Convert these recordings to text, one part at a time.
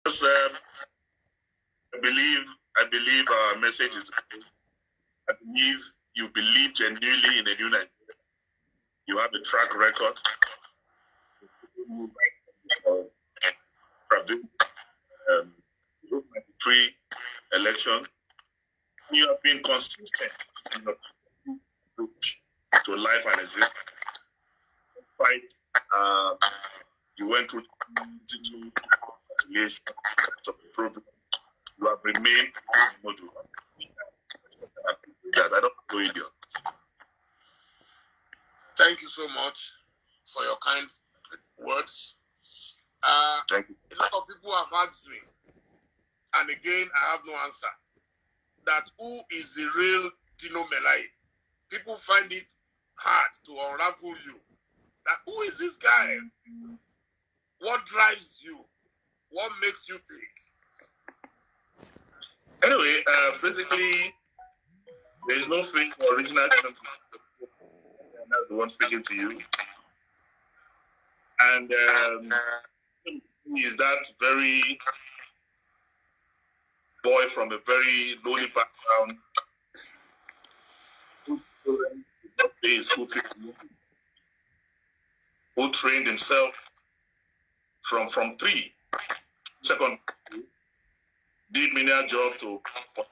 Because I believe our message is. I believe you believe genuinely in a new Nigeria. You have a track record. Free election. You have been consistent in your approach to life and existence. You went through situation of the problem. You have remained model. That I don't know idiot. Thank you so much for your kind words. Thank you. A lot of people have asked me, and again, I have no answer, that who is the real Dino Melaye? People find it hard to unravel you. That who is this guy? What drives you? What makes you think? Anyway, basically, there is no fake or original. I'm not the one speaking to you. And is that very boy from a very lowly background who trained himself from 3 second, did menial job to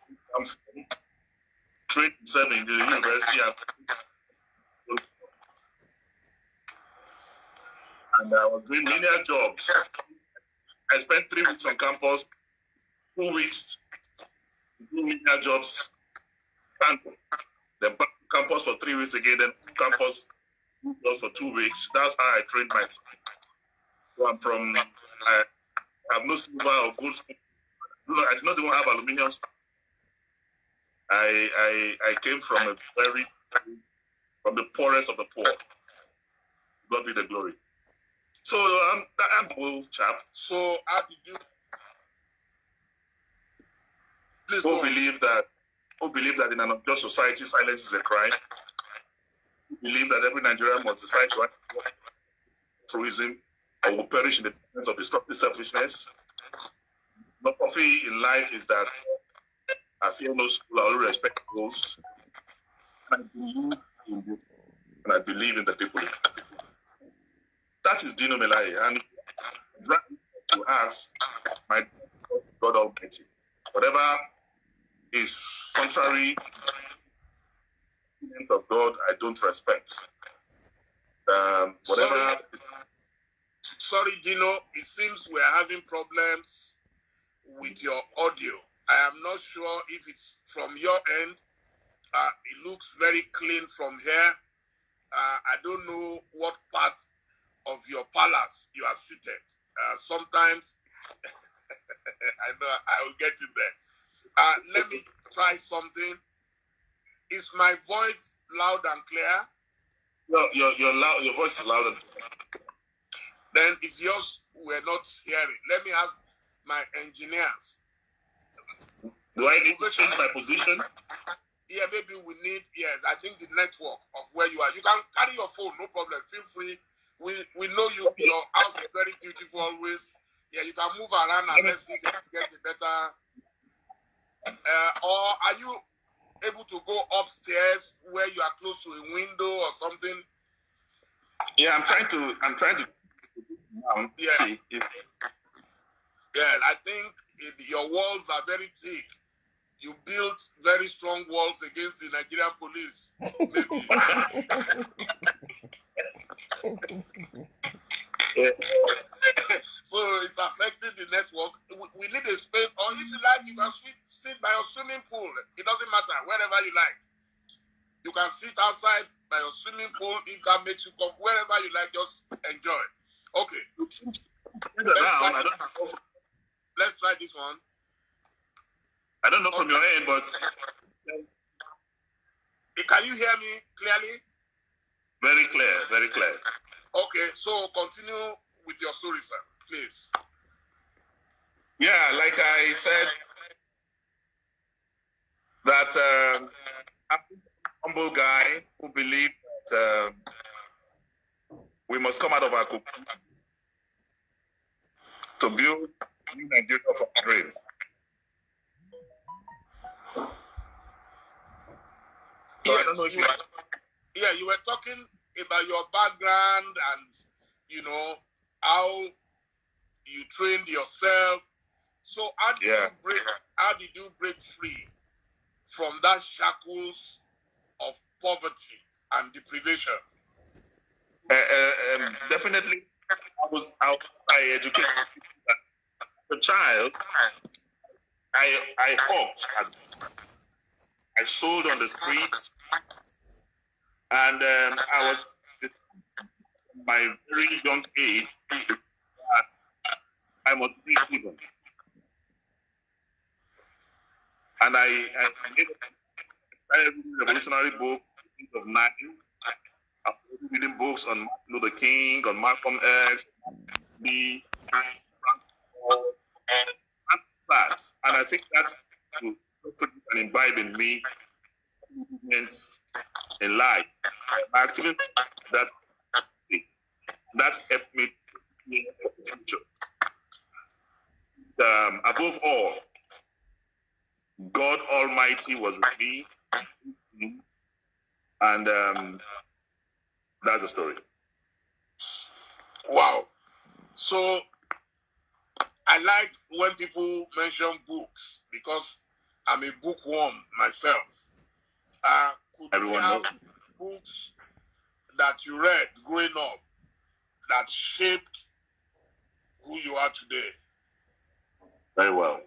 train himself in the university and I was doing menial jobs. I spent 3 weeks on campus, 2 weeks doing menial jobs, then back to campus for 3 weeks again, then campus for 2 weeks. That's how I trained myself. So I'm from, I have no silver or gold spoon. I do not even have aluminium spoon. I came from from the poorest of the poor. God be the glory. So I'm a old chap. So how did you? Please who believe that in an unjust society silence is a crime? Who believe that every Nigerian must decide to act altruism or will perish in the presence of destructive selfishness? My philosophy in life is that I fear no school, I only respect those. And I believe in the people. That is Dino Melaye. And to ask my God Almighty, whatever is contrary to the of God, I don't respect. Whatever. Sorry, Dino, it seems we're having problems with your audio. I am not sure if it's from your end. It looks very clean from here. I don't know what part of your palace you are seated. Sometimes, I know I will get you there. Let me try something. Is my voice loud and clear? No, your voice is loud and clear. Then it's yours we're not hearing. Let me ask my engineers. Do I need to change my position? Yeah, maybe we need, yes, I think the network of where you are. You can carry your phone, no problem. Feel free. We know you. Okay. Your house is very beautiful always. Yeah, you can move around and let's see get a better. Or are you able to go upstairs where you are close to a window or something? Yeah, I'm trying to yeah. See if... Yeah, I think your walls are very thick. You built very strong walls against the Nigerian police. Maybe. So it's affecting the network. We need a space, or if you like, you can sit by your swimming pool. It doesn't matter, wherever you like. You can sit outside by your swimming pool if that makes you come. Wherever you like, just enjoy. Okay. Let's try this one. I don't know from your end, but... Can you hear me clearly? Very clear, very clear. Okay, so continue with your story, sir, please. Yeah, like I said, that I'm a humble guy who believes that we must come out of our cocoon to build New Nigeria from dreams. So yes, I don't know if you were talking about your background and, you know, how you trained yourself. So how did you break free from that shackles of poverty and deprivation? Definitely, I educated as a child. I hawked, I sold on the streets, and I was, my very young age, I must be even. And I made a revolutionary book of 9. I was reading books on Martin Luther King, on Malcolm X, me, and I think that's to and imbibe in me in life. My activity that's helped me in the future. Above all, God Almighty was with me, and that's the story. Wow. So I like when people mention books because I'm a bookworm myself. Could we have books that you read growing up that shaped who you are today? Very well.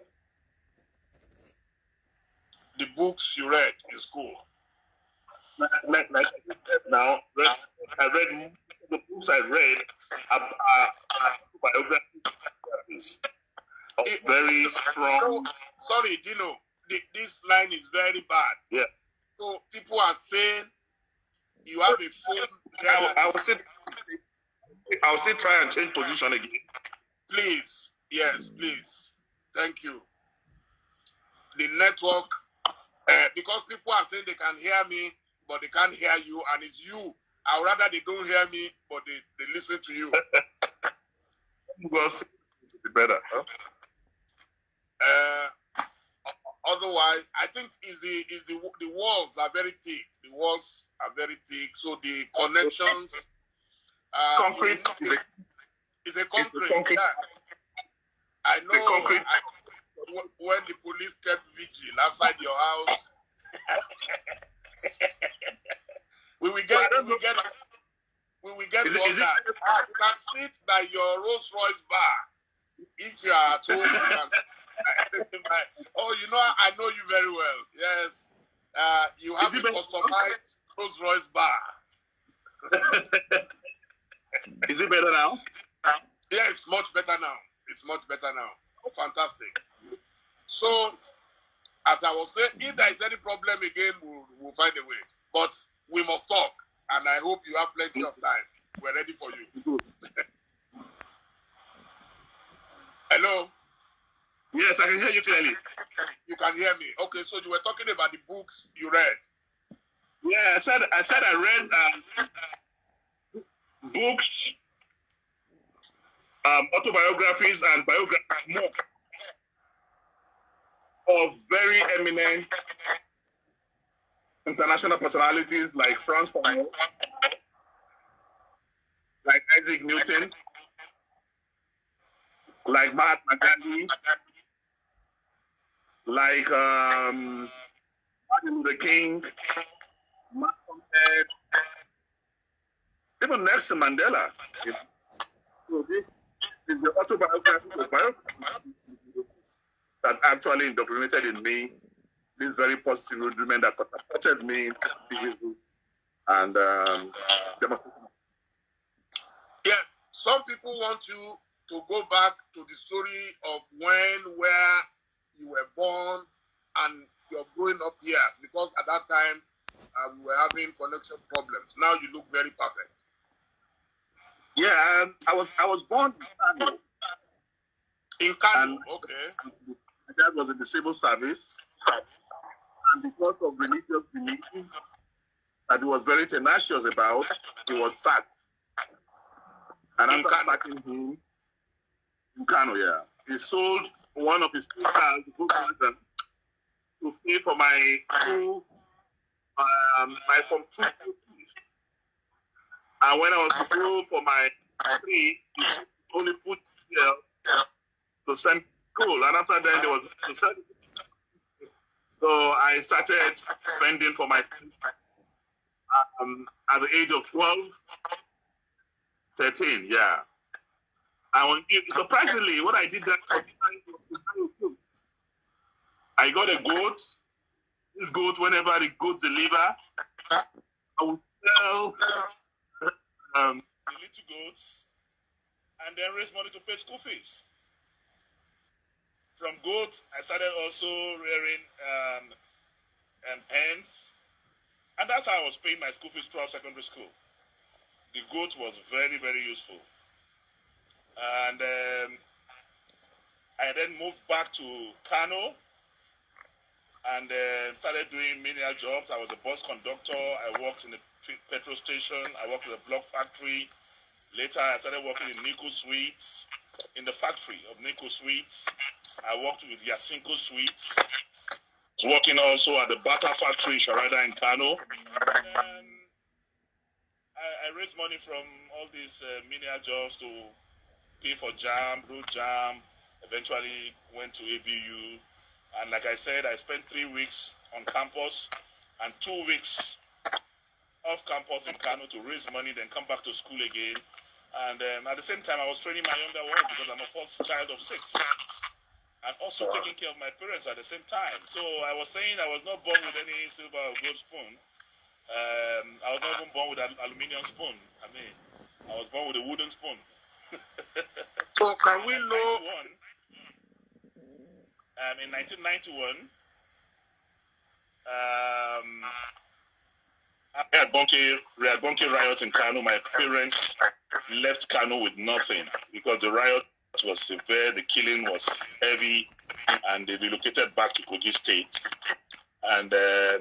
The books you read in school. Like now, I read the books I read are biographies of very strong. Sorry, Dino. This line is very bad. Yeah. So people are saying you have a phone. I will still try and change position again. Please. Yes, please. Thank you. The network, because people are saying they can hear me, but they can't hear you, and it's you. I would rather they don't hear me, but they listen to you. Well, it's better. Huh? Otherwise, I think the walls are very thick. The walls are very thick, so the connections. Concrete. It's a concrete. Yeah. I know. When the police kept vigil outside your house, we will get to all that. You can sit by your Rolls Royce bar if you are at home. Oh, you know, I know you very well. Yes, you have a customized Rolls Royce bar. Is it better now? Yeah, it's much better now. It's much better now. Fantastic. So, as I was saying, if there is any problem again, we'll find a way. But we must talk, and I hope you have plenty of time. We're ready for you. Hello? Yes, I can hear you clearly. You can hear me. Okay, so you were talking about the books you read. Yeah, I said I read books, autobiographies and biographies of very eminent international personalities like Frantz Fanon, like Isaac Newton, like Mahatma Gandhi, like Martin Luther King, Malcolm X, even Nelson Mandela. So this is the autobiography of biography that actually indoctrinated in me this very positive rudiment that supported me and yeah, some people want you to go back to the story of where you were born and your growing up years, because at that time we were having connection problems. Now you look very perfect. Yeah, I was born in Kano. In Kano, okay. My dad was in the civil service, and because of religious beliefs that he was very tenacious about, he was sacked. And after sacking him, in Kano, yeah. he sold one of his two cars to pay for my two, my Form 2 fees. And when I was to go for my 3, he only put to send school. And after that, there was to send. So I started spending for my at the age of 12, 13, yeah. And surprisingly, what I did that I got a goat. This goat, whenever the goat deliver, I would sell the little goats and then raise money to pay school fees. From goats, I started also rearing hens, and that's how I was paying my school fees throughout secondary school. The goat was very, very useful. And I then moved back to Kano and started doing menial jobs. I was a bus conductor. I worked in the petrol station. I worked in the block factory. Later, I started working in Nico Sweets, in the factory of Nico Sweets. I worked with Yasinko Sweets. I was working also at the Bata factory, Sharada in Kano. And I raised money from all these menial jobs to pay for JAM, road JAM, eventually went to ABU. And like I said, I spent 3 weeks on campus and 2 weeks off campus in Kano to raise money, then come back to school again. And at the same time, I was training my younger one because I'm a first child of 6. And also taking care of my parents at the same time. So I was saying I was not born with any silver or gold spoon. I was not even born with an aluminium spoon. I mean, I was born with a wooden spoon. So can we know... in 1991, we had Bonke riot in Kano. My parents left Kano with nothing because the riot was severe, the killing was heavy, and they relocated back to Kogi State. And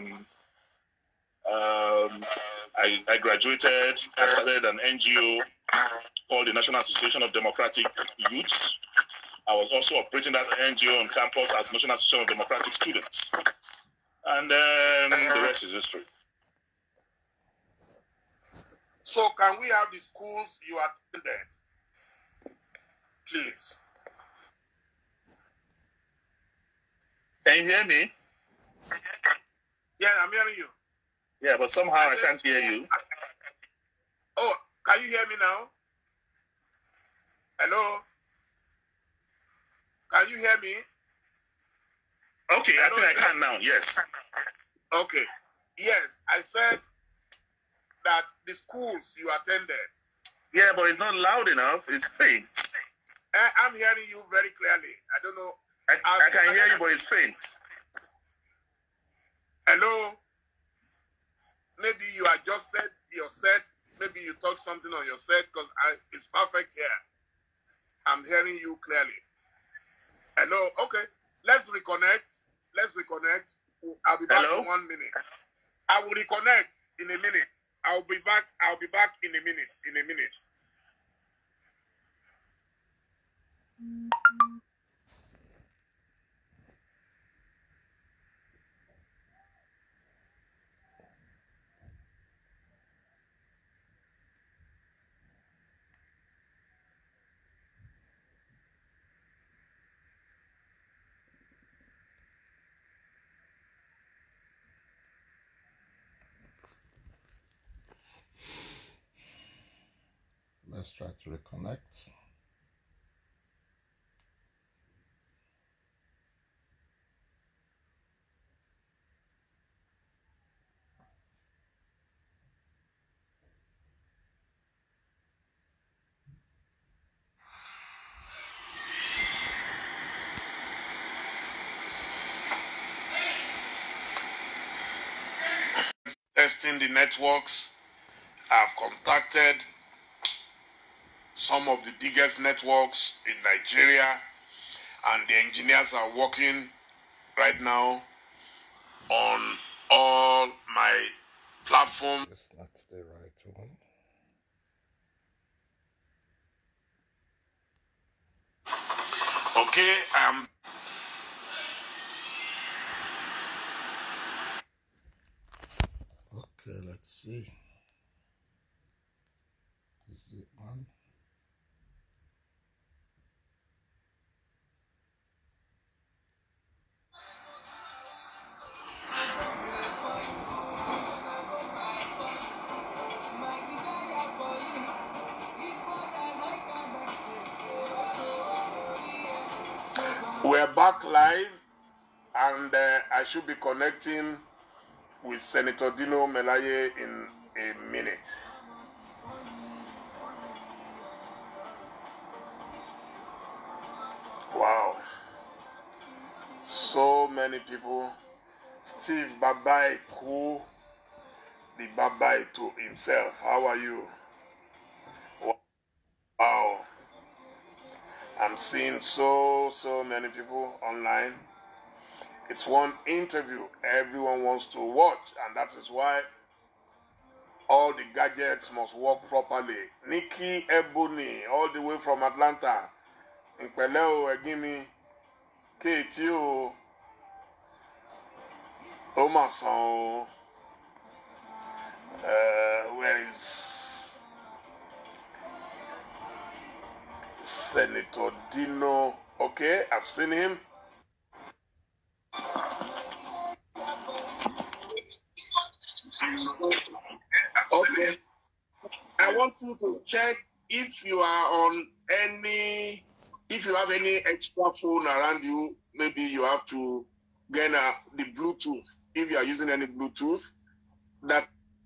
I graduated. I started an NGO called the National Association of Democratic Youths. I was also operating that NGO on campus as National Association of Democratic Students. And the rest is history. So can we have the schools you attended? Please. Can you hear me? Yeah, I'm hearing you. Yeah, but somehow I can't hear you. Oh, can you hear me now? Hello? Can you hear me? Okay, hello? I think I can now, yes. Okay. Yes, I said that the schools you attended. Yeah, but it's not loud enough. It's faint. I'm hearing you very clearly. I don't know. I can hear you, but it's faint. Hello? Maybe you are just set your set. Maybe you talk something on your set because it's perfect here. I'm hearing you clearly. Hello? Okay. Let's reconnect. I'll be back in 1 minute. I will reconnect in a minute. I'll be back in a minute. Let's try to reconnect. Testing the networks. I've contacted some of the biggest networks in Nigeria, and the engineers are working right now on all my platforms. It's not the right one. Okay, Okay, let's see. Is it on? we're back live, and I should be connecting with Senator Dino Melaye in a minute. Wow. So many people. Steve Babai Ku, the Babai to himself. How are you? Wow. I'm seeing so many people online. It's one interview everyone wants to watch, and that is why all the gadgets must work properly. Nikki Ebony, all the way from Atlanta. Nkpeleo Egimi, K.T.O. Omason. Where is Senator Dino? Okay, I've seen him. Okay. I want you to check if you are on any, if you have any extra phone around you, maybe you have to get the Bluetooth. If you are using any Bluetooth, that's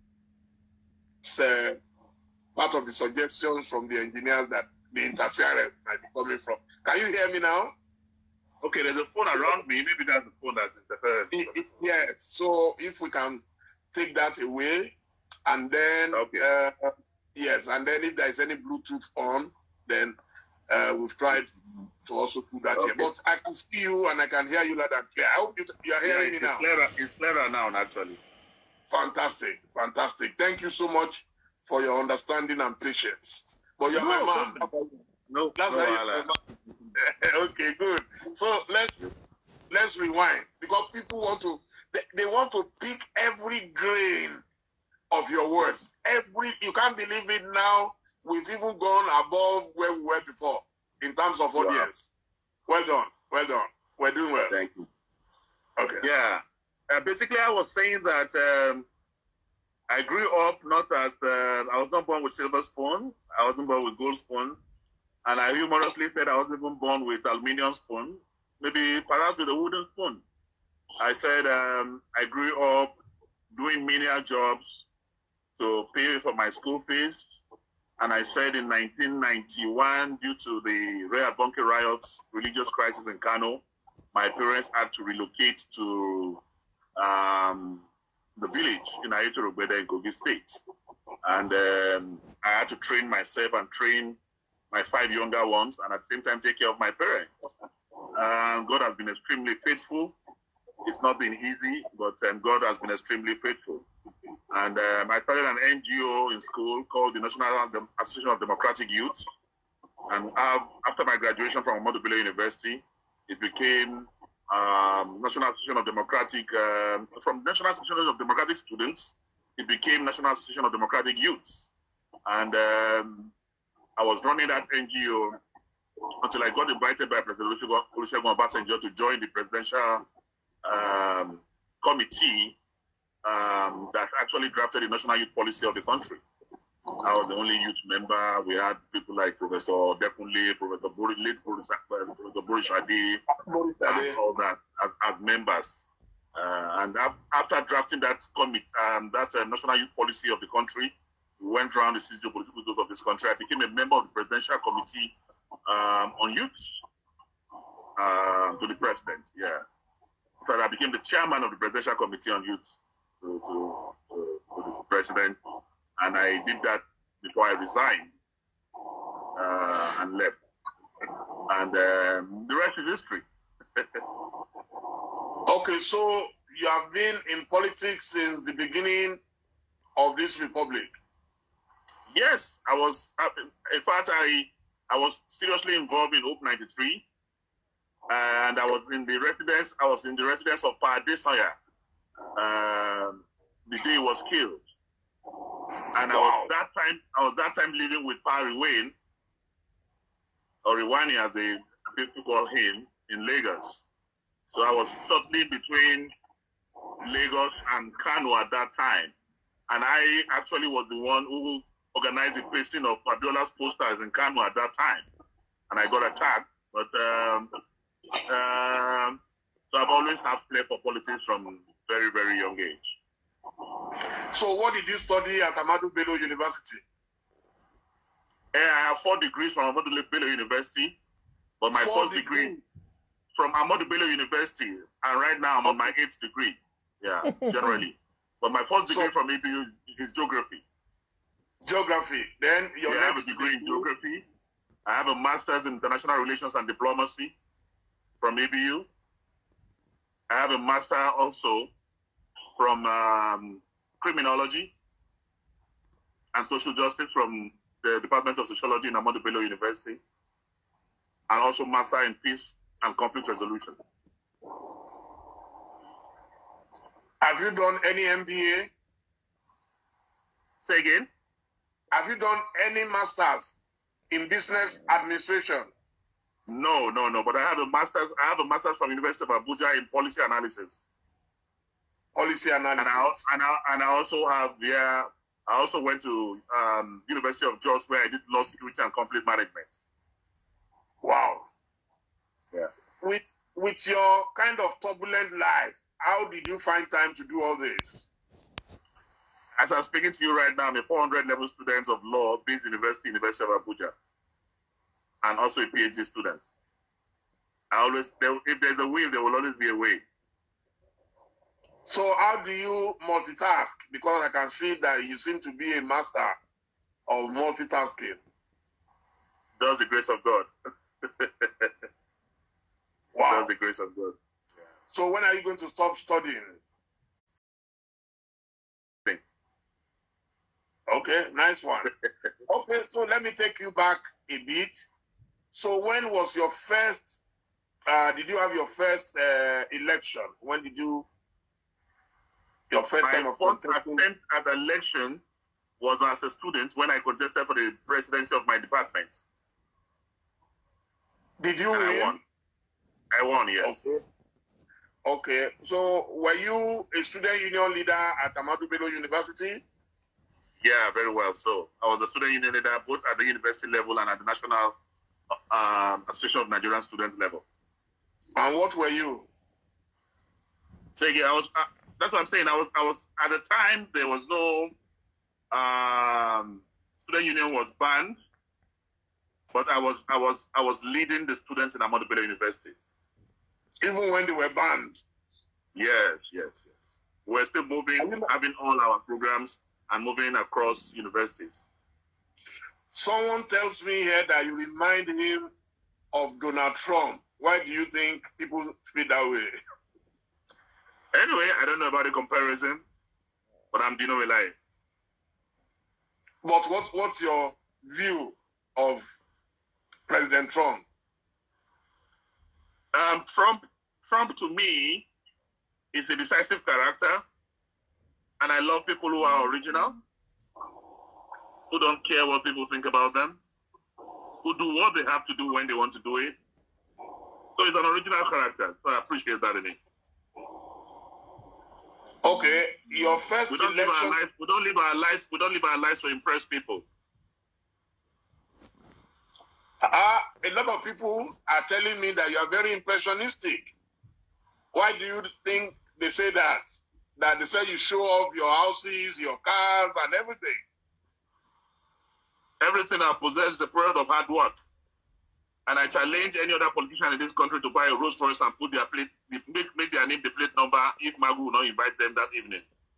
part of the suggestions from the engineers that the interference might be coming from. Can you hear me now? Okay, there's a phone around me. Maybe that's the phone that's interfering. Yes. So if we can take that away, and then okay. Yes, and then if there is any Bluetooth on, then we've tried to also put that here. But I can see you and I can hear you loud and clear. I hope you are hearing me now. It's clearer now, naturally. Fantastic, fantastic. Thank you so much for your understanding and patience. But you're my man. No, that's okay, good. So let's rewind, because people want to they want to pick every grain of your words. You can't believe it now. We've even gone above where we were before in terms of audience. Well done. Well done. We're doing well. Thank you. Okay. Yeah. Basically, I was saying that I grew up not as I was not born with silver spoon. I wasn't born with gold spoon, and I humorously said I wasn't even born with aluminium spoon. Maybe perhaps with a wooden spoon. I said I grew up doing menial jobs to pay for my school fees. And I said in 1991, due to the Ray Abonke riots, religious crisis in Kano, my parents had to relocate to the village in Ayetoro in Kogi State. And I had to train myself and train my 5 younger ones, and at the same time take care of my parents. God has been extremely faithful. It's not been easy, but God has been extremely faithful. And I started an NGO in school called the National Association of Democratic Youth. And after my graduation from Ahmadu Bello University, it became National Association of Democratic, from National Association of Democratic Students, it became National Association of Democratic Youth. And I was running that NGO until I got invited by President Olusegun Obasanjo to join the presidential committee that actually drafted the national youth policy of the country. I was the only youth member. We had people like Professor Dekunle, Professor Boris Shadi, and all that as members. And after drafting that national youth policy of the country, we went around the political group of this country. I became a member of the presidential committee on youth to the president. Yeah. So I became the chairman of the presidential committee on youth to the president, and I did that before I resigned and left. And the rest is history. Okay, so you have been in politics since the beginning of this republic. Yes, I was. In fact, I was seriously involved in Hope 93 And I was in the residence. I was in the residence of Pa Adesanya. The day he was killed. And Wow. I was that time living with Pa Riwani, or Riwani as they people call him, in Lagos. So I was shortly between Lagos and Kano at that time. And I actually was the one who organized the pasting of Fabiola's posters in Kano at that time. And I got attacked. But so I've always had flair for politics from very, very young age. So what did you study at Ahmadu Bello University? I have 4 degrees from Ahmadu Bello University, but my 4 first degree from Ahmadu Bello University, and right now I'm on my 8th degree. Yeah, generally. But my first degree from ABU is geography. Geography. Then your I have next a degree in geography. I have a master's in international relations and diplomacy from ABU. I have a master also from criminology and social justice from the Department of Sociology in Ahmadu Bello University, and also master in peace and conflict resolution. Have you done any MBA? Say again? Have you done any masters in business administration? No. But I have a master's from University of Abuja in policy analysis. Policy analysis. And I also have I also went to University of Jos, where I did law, security, and conflict management. Wow. Yeah. With your kind of turbulent life, how did you find time to do all this? As I'm speaking to you right now, I'm a 400 level student of law, based University of Abuja, and also a PhD student. If there's a will, there will always be a way. So how do you multitask? Because I can see that you seem to be a master of multitasking. That's the grace of God. Wow. That's the grace of God. Yeah. So when are you going to stop studying? Okay, nice one. Okay, so let me take you back a bit. So when was your first, did you have your first election? When did you, your first time of contesting? My first attempt at election was as a student when I contested for the presidency of my department. Did you win? I won, yes. Okay, so were you a student union leader at Ahmadu Bello University? Yeah, very well. So I was a student union leader both at the university level and at the National Association of Nigerian Students level. And what were you? So yeah, that's what I'm saying. I was at the time there was no student union was banned, but I was leading the students in Ahmadu Bello University. Even when they were banned? Yes. We're still moving, having all our programs and moving across universities. Someone tells me here that you remind him of Donald Trump. Why do you think people feel that way? Anyway, I don't know about the comparison, but I'm Dino Elai. But what's your view of President Trump? Trump to me is a decisive character, and I love people who are original, who don't care what people think about them, who do what they have to do when they want to do it. So he's an original character, so I appreciate that in him. Okay, your first election. We don't live our lives to impress people. A lot of people are telling me that you are very impressionistic. Why do you think they say that? That they say you show off your houses, your cars, and everything. Everything I possess is the product of hard work. And I challenge any other politician in this country to buy a Rolls Royce and put their plate, make their name the plate number if Magu will not invite them that evening.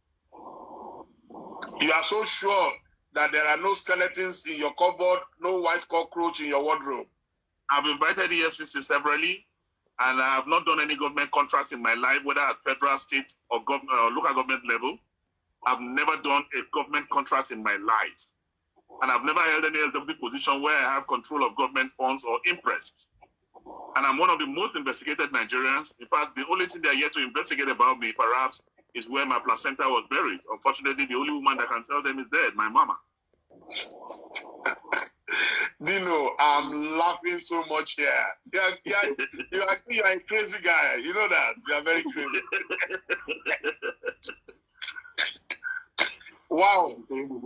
You are so sure that there are no skeletons in your cupboard, no white cockroach in your wardrobe? I've invited the EFCC severally, and I have not done any government contracts in my life, whether at federal, state, or local government level. I've never done a government contract in my life. And I've never held any LW position where I have control of government funds or interest. And I'm one of the most investigated Nigerians. In fact, the only thing they are yet to investigate about me, perhaps, is where my placenta was buried. Unfortunately, the only woman that can tell them is dead, my mama. Dino, I'm laughing so much here. You're a crazy guy. You know that. You are very crazy. Wow.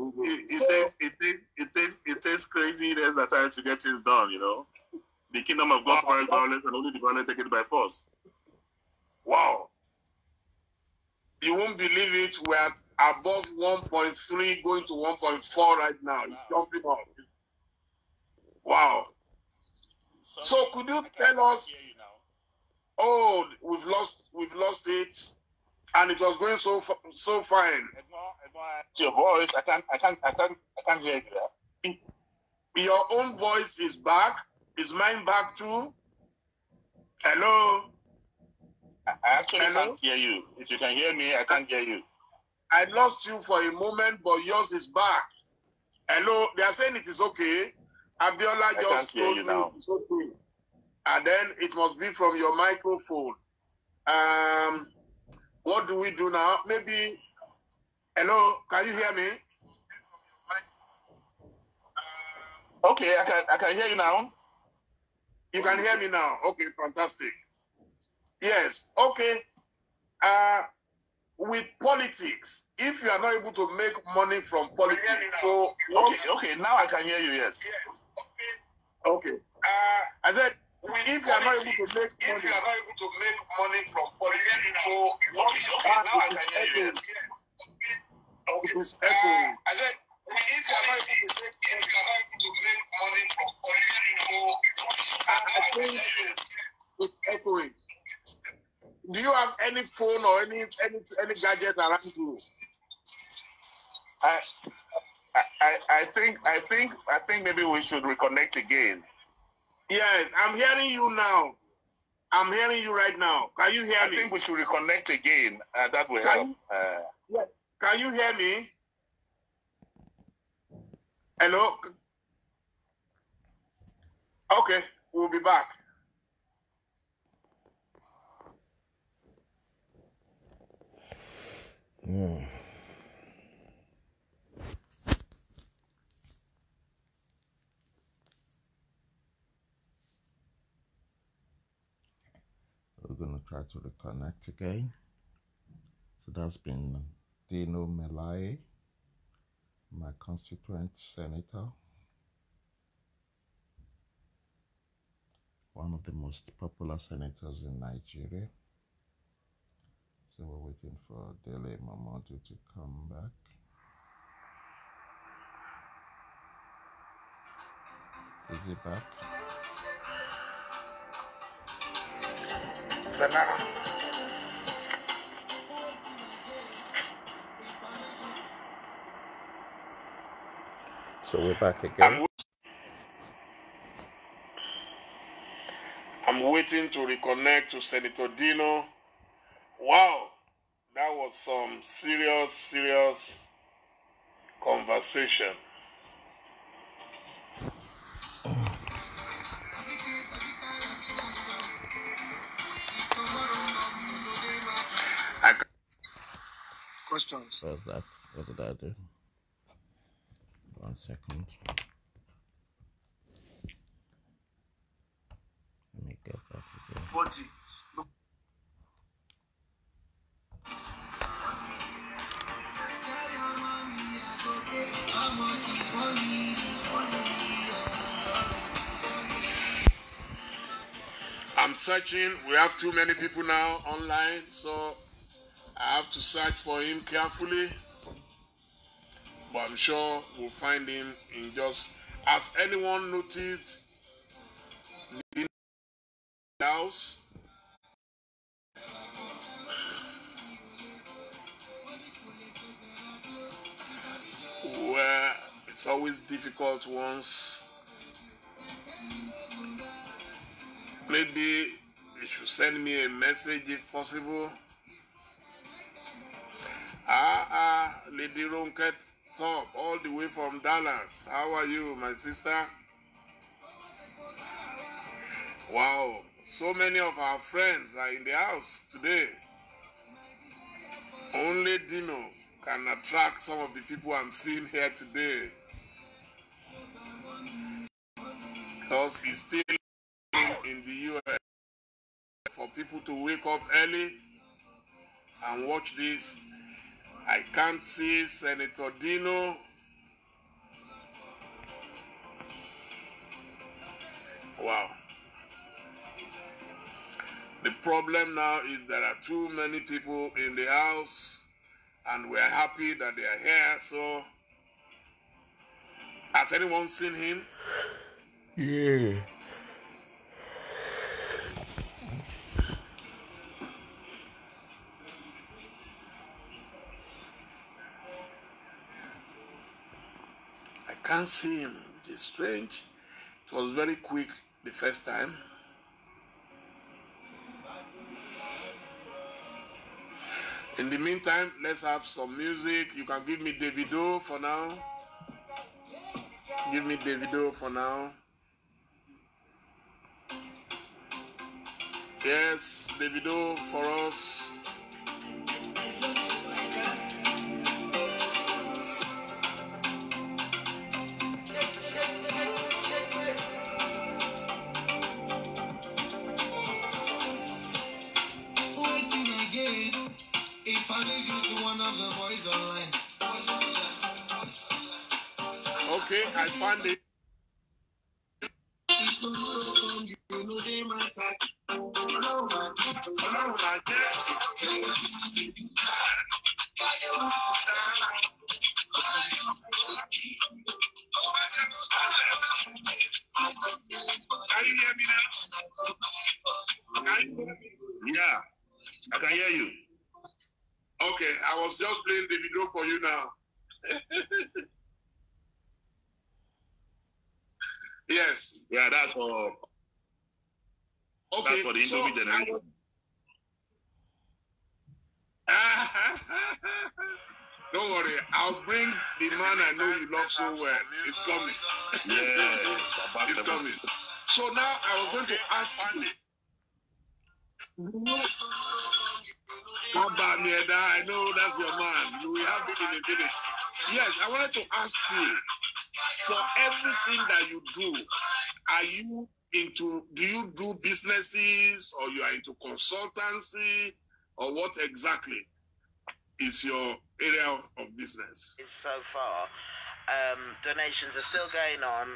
It takes craziness at times to get things done, you know. The kingdom of God spirals violence, and only the violent take it by force. Wow. You won't believe it. We're above 1.3 going to 1.4 right now. It's jumping up. Wow. So could you tell us? Oh, we've lost it, and it was going so fine. Your voice, I can't hear you. Your own voice is back. Is mine back too? Hello. I actually can't hear you. If you can hear me, I can't hear you. I lost you for a moment, but yours is back. Hello. They are saying it is okay. Abiola just told me it's okay. And then it must be from your microphone. What do we do now? Maybe. Hello. Can you hear me? Okay, I can hear you now. You can hear me now. Okay, fantastic. Yes. Okay. With politics, if you are not able to make money from politics, so okay, now I can hear you. Yes. Okay. I said, if you are not able to make money from politics, so now I can hear you. Yes. Okay. I said, if you are not able to make money from politics, so I think it's echoing. Do you have any phone or any gadget around you? I think maybe we should reconnect again. Yes, I'm hearing you now. I'm hearing you right now. Can you hear me? I think we should reconnect again. That will help. Yeah. Can you hear me? Hello? Okay, we'll be back. We're going to try to reconnect again. So that's been Dino Melaye, my constituent senator, one of the most popular senators in Nigeria. So we're waiting for Dele Momodu to come back. Is he back? So we're back again. I'm waiting to reconnect to Senator Dino. Wow, that was some serious conversation. Questions. What's that? What did I do? 1 second. Let me get back again. I'm searching. We have too many people now online, so I have to search for him carefully. But I'm sure we'll find him in just... Has anyone noticed the house? Where it's always difficult once. Maybe you should send me a message if possible. Lady Ronket Thorpe, all the way from Dallas. How are you, my sister? Wow, So many of our friends are in the house today. Only Dino can attract some of the people I'm seeing here today. Because he's still in the US. For people to wake up early and watch this. I can't see Senator Dino. Wow. The problem now is there are too many people in the house and we're happy that they are here. So, has anyone seen him? Yeah. I can't see him, which is strange. It was very quick the first time. In the meantime, let's have some music. You can give me Davido for now. Give me Davido for now. Yes, Davido for us. Okay, I found it. Can you hear me now? Can you hear me? Yeah, I can hear you. Okay, I was just playing the video for you now. Yes. Yeah, that's for Okay, the Indomie generation. Don't worry, I'll bring the man I know you love so well. It's coming. Yeah, it's coming. So now I was going to ask you. I know that's your man. You will have it in a minute. Yes, I wanted to ask you, for everything that you do, are you do you do businesses or you are into consultancy or what exactly is your area of business? So far, donations are still going on.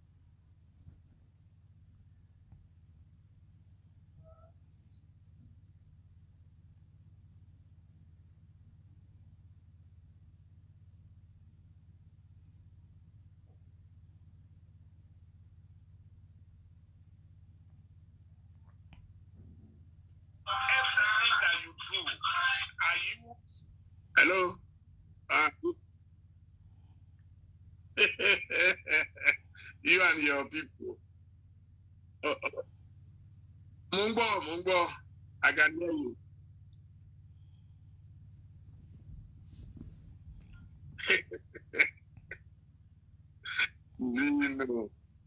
Everything that you do, are you? Hello? You and your people. Mungbo, I can hear you. Dino.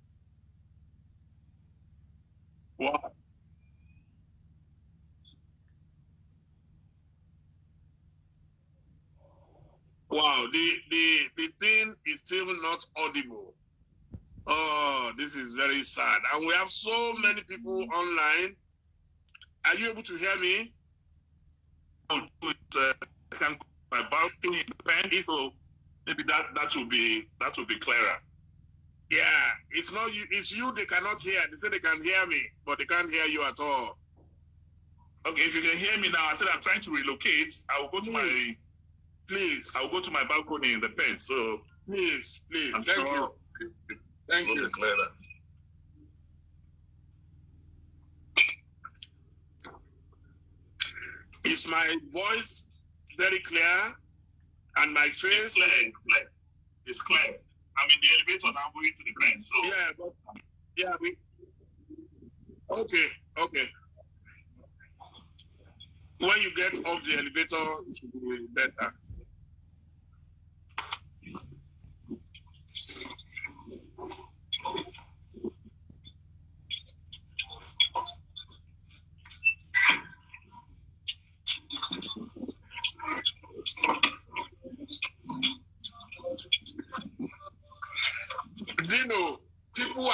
Wow. Wow, the thing is still not audible. Oh, this is very sad. And we have so many people online. Are you able to hear me? I can go my balcony depends, so maybe that will be clearer. Yeah, it's not you, it's you they cannot hear. They say they can hear me, but they can't hear you at all. Okay, if you can hear me now, I said I'm trying to relocate. I will go to my I will go to my balcony in the pen. So please. I'm Thank sure you. Thank you. Clearer. Is my voice very clear? And my face? It's clear. I'm in the elevator now going to the plane. So okay. When you get off the elevator, it should be better.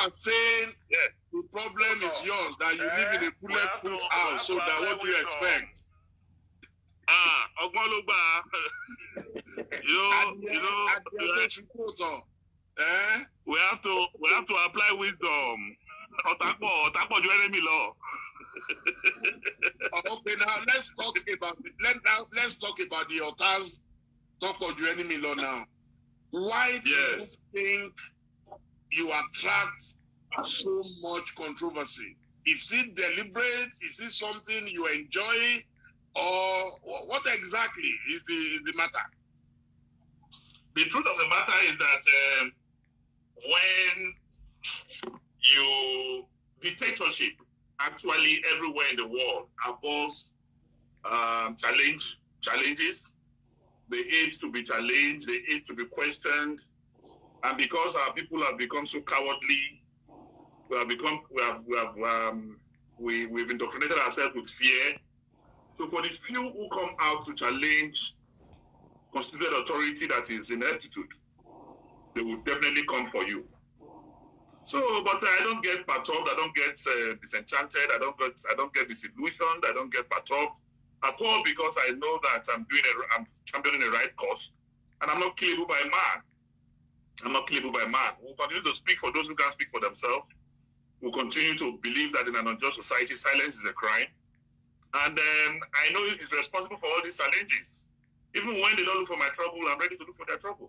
are saying the problem is yours, that you live in a bulletproof house, so that what do you expect? Ogmolugba. We have to apply wisdom. Otapo ju enemy law. Okay, now let's talk about the Otas Tapo ju enemy law now. Why do you think you attract so much controversy? Is it deliberate? Is it something you enjoy? Or what exactly is the matter? The truth of the matter is that when dictatorship actually everywhere in the world above challenges, they hate to be challenged, they hate to be questioned, and because our people have become so cowardly, we've indoctrinated ourselves with fear. So for the few who come out to challenge constituted authority that is ineptitude, they will definitely come for you. So, but I don't get perturbed, I don't get disenchanted, I don't get disillusioned, I don't get perturbed at all, because I know that I'm championing the right cause, and I'm not killable by man. I'm not killable by man. We'll continue to speak for those who can't speak for themselves. We'll continue to believe that in an unjust society, silence is a crime. And I know it's responsible for all these challenges. Even when they don't look for my trouble, I'm ready to look for their trouble.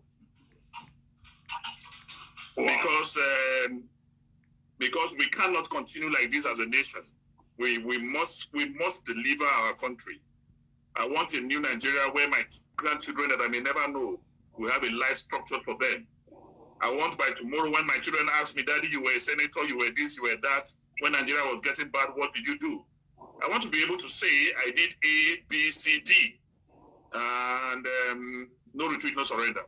Wow. Because we cannot continue like this as a nation. We must deliver our country. I want a new Nigeria where my grandchildren that I may never know will have a life structured for them. I want by tomorrow when my children ask me, Daddy, you were a senator, you were this, you were that. When Nigeria was getting bad, what did you do? I want to be able to say I did A, B, C, D. And no retreat, no surrender.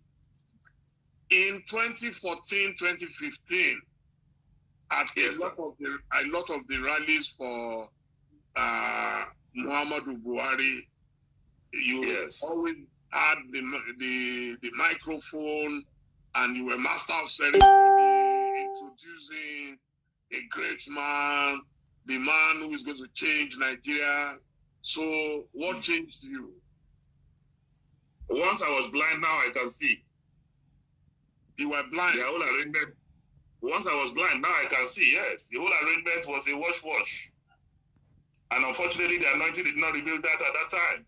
In 2014, 2015, at a lot of the rallies for Muhammadu Buhari, you always had the microphone, and you were master of ceremony, introducing a great man, the man who is going to change Nigeria. So what changed you? Once I was blind, now I can see. You were blind? The whole arrangement. Once I was blind, now I can see, yes. The whole arrangement was a wash. And unfortunately, the anointing did not reveal that at that time.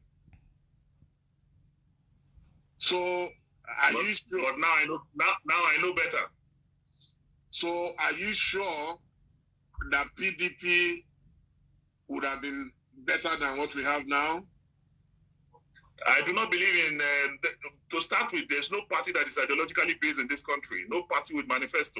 So, you sure? But now I know. Now I know better. So, are you sure that PDP would have been better than what we have now? I do not believe in. To start with, there's no party that is ideologically based in this country. No party with manifesto.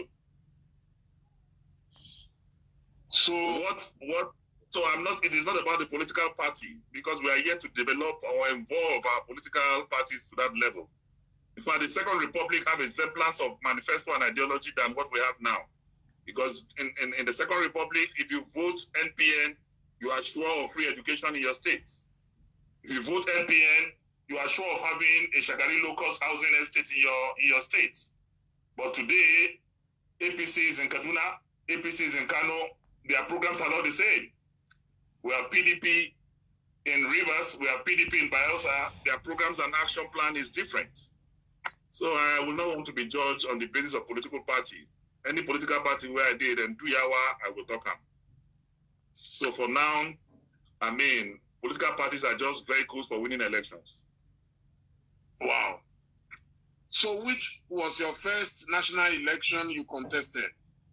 So what? So I'm not. It is not about the political party, because we are yet to develop or involve our political parties to that level. In fact, the Second Republic have a semblance of manifesto and ideology than what we have now. Because in the Second Republic, if you vote NPN, you are sure of free education in your state. If you vote NPN, you are sure of having a Shagari low-cost housing estate in your state. But today, APC is in Kaduna, APC is in Kano. Their programs are not the same. We have PDP in Rivers, we have PDP in Bayelsa. Their programs and action plan is different. So I will not want to be judged on the basis of political party. Any political party where I did and do yawa, I will talk am. So for now, I mean, political parties are just vehicles for winning elections. Wow. So which was your first national election you contested?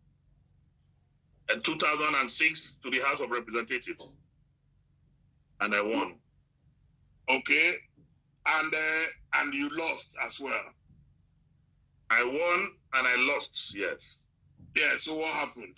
In 2006 to the House of Representatives. And I won. Okay. And you lost as well. I won and I lost, yes. Yeah, so what happened?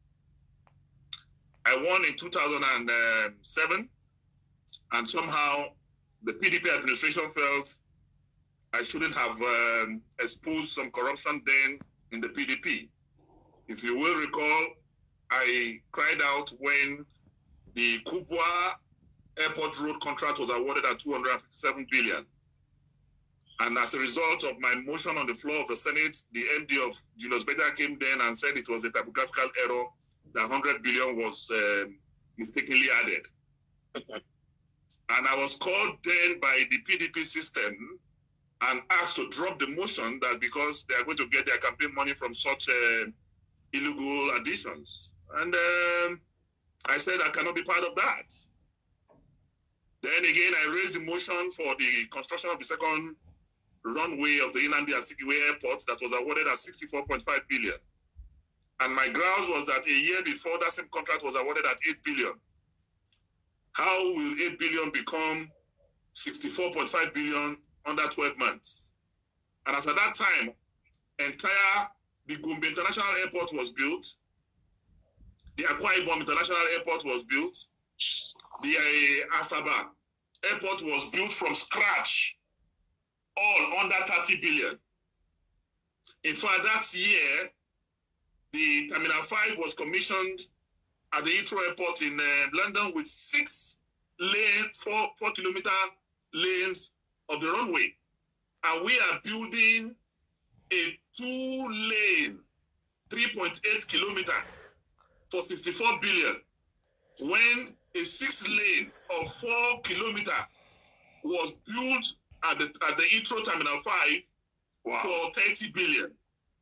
I won in 2007, and somehow the PDP administration felt I shouldn't have exposed some corruption then in the PDP. If you will recall, I cried out when the Kubwa Airport Road contract was awarded at 257 billion. And as a result of my motion on the floor of the Senate, the MD of Julius Berger came then and said it was a typographical error, that 100 billion was mistakenly added. And I was called then by the PDP system and asked to drop the motion that because they are going to get their campaign money from such illegal additions. And I said I cannot be part of that. Then again, I raised the motion for the construction of the second runway of the Nnamdi Azikiwe Airport that was awarded at 64.5 billion. And my grounds was that a year before that same contract was awarded at 8 billion. How will 8 billion become 64.5 billion under 12 months? And as at that time, the Gombe International Airport was built, the Akwa Ibom International Airport was built, the Asaba Airport was built from scratch, all under 30 billion. In fact, that year, the Terminal 5 was commissioned at the Heathrow Airport in London with 4-kilometer lanes of the runway. And we are building a 2-lane, 3.8 kilometer for 64 billion, when a 6-lane of 4 kilometer was built at the Heathrow Terminal 5 for 30 billion.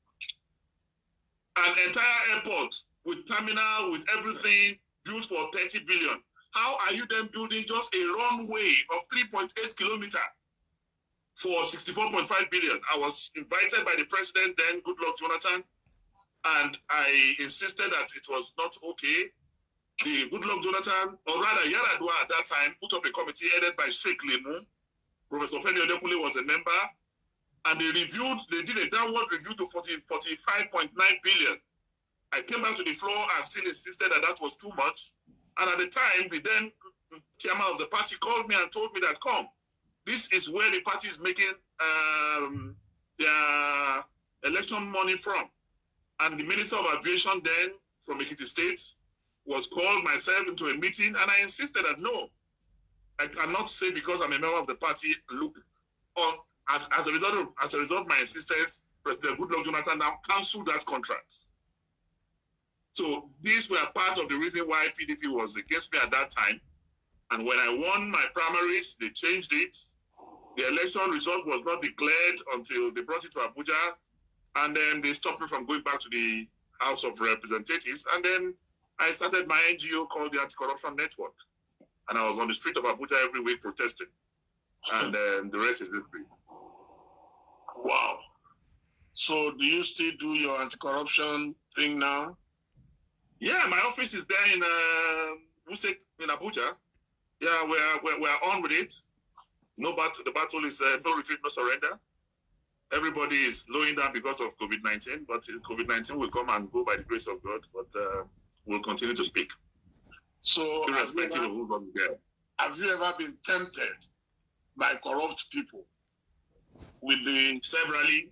An entire airport with terminal, with everything built for 30 billion. How are you then building just a runway of 3.8 kilometers for 64.5 billion? I was invited by the president then, Goodluck Jonathan, and I insisted that it was not okay. The Goodluck Jonathan, or rather Yaradua at that time, put up a committee headed by Sheikh Lemu. Professor Femi Odekunle was a member, and they did a downward review to 45.9 billion. I came back to the floor and still insisted that that was too much. And at the time, the then chairman of the party called me and told me that, come, this is where the party is making their election money from. And the Minister of Aviation then, from Ekiti State, was called myself into a meeting, and I insisted that no, I cannot say because I'm a member of the party, look, as a result of my insistence, President Goodluck Jonathan now cancelled that contract. So these were part of the reason why PDP was against me at that time. And when I won my primaries, they changed it. The election result was not declared until they brought it to Abuja, and then they stopped me from going back to the House of Representatives. And then I started my NGO called the Anti-Corruption Network. And I was on the street of Abuja every week protesting. And the rest is history. Wow. So do you still do your anti-corruption thing now? Yeah, my office is there in Wusek in Abuja. Yeah, we're on with it. No battle. The battle is no retreat, no surrender. Everybody is slowing down because of COVID-19, but COVID-19 will come and go by the grace of God. But we'll continue to speak. So, have you ever been tempted by corrupt people with the severally?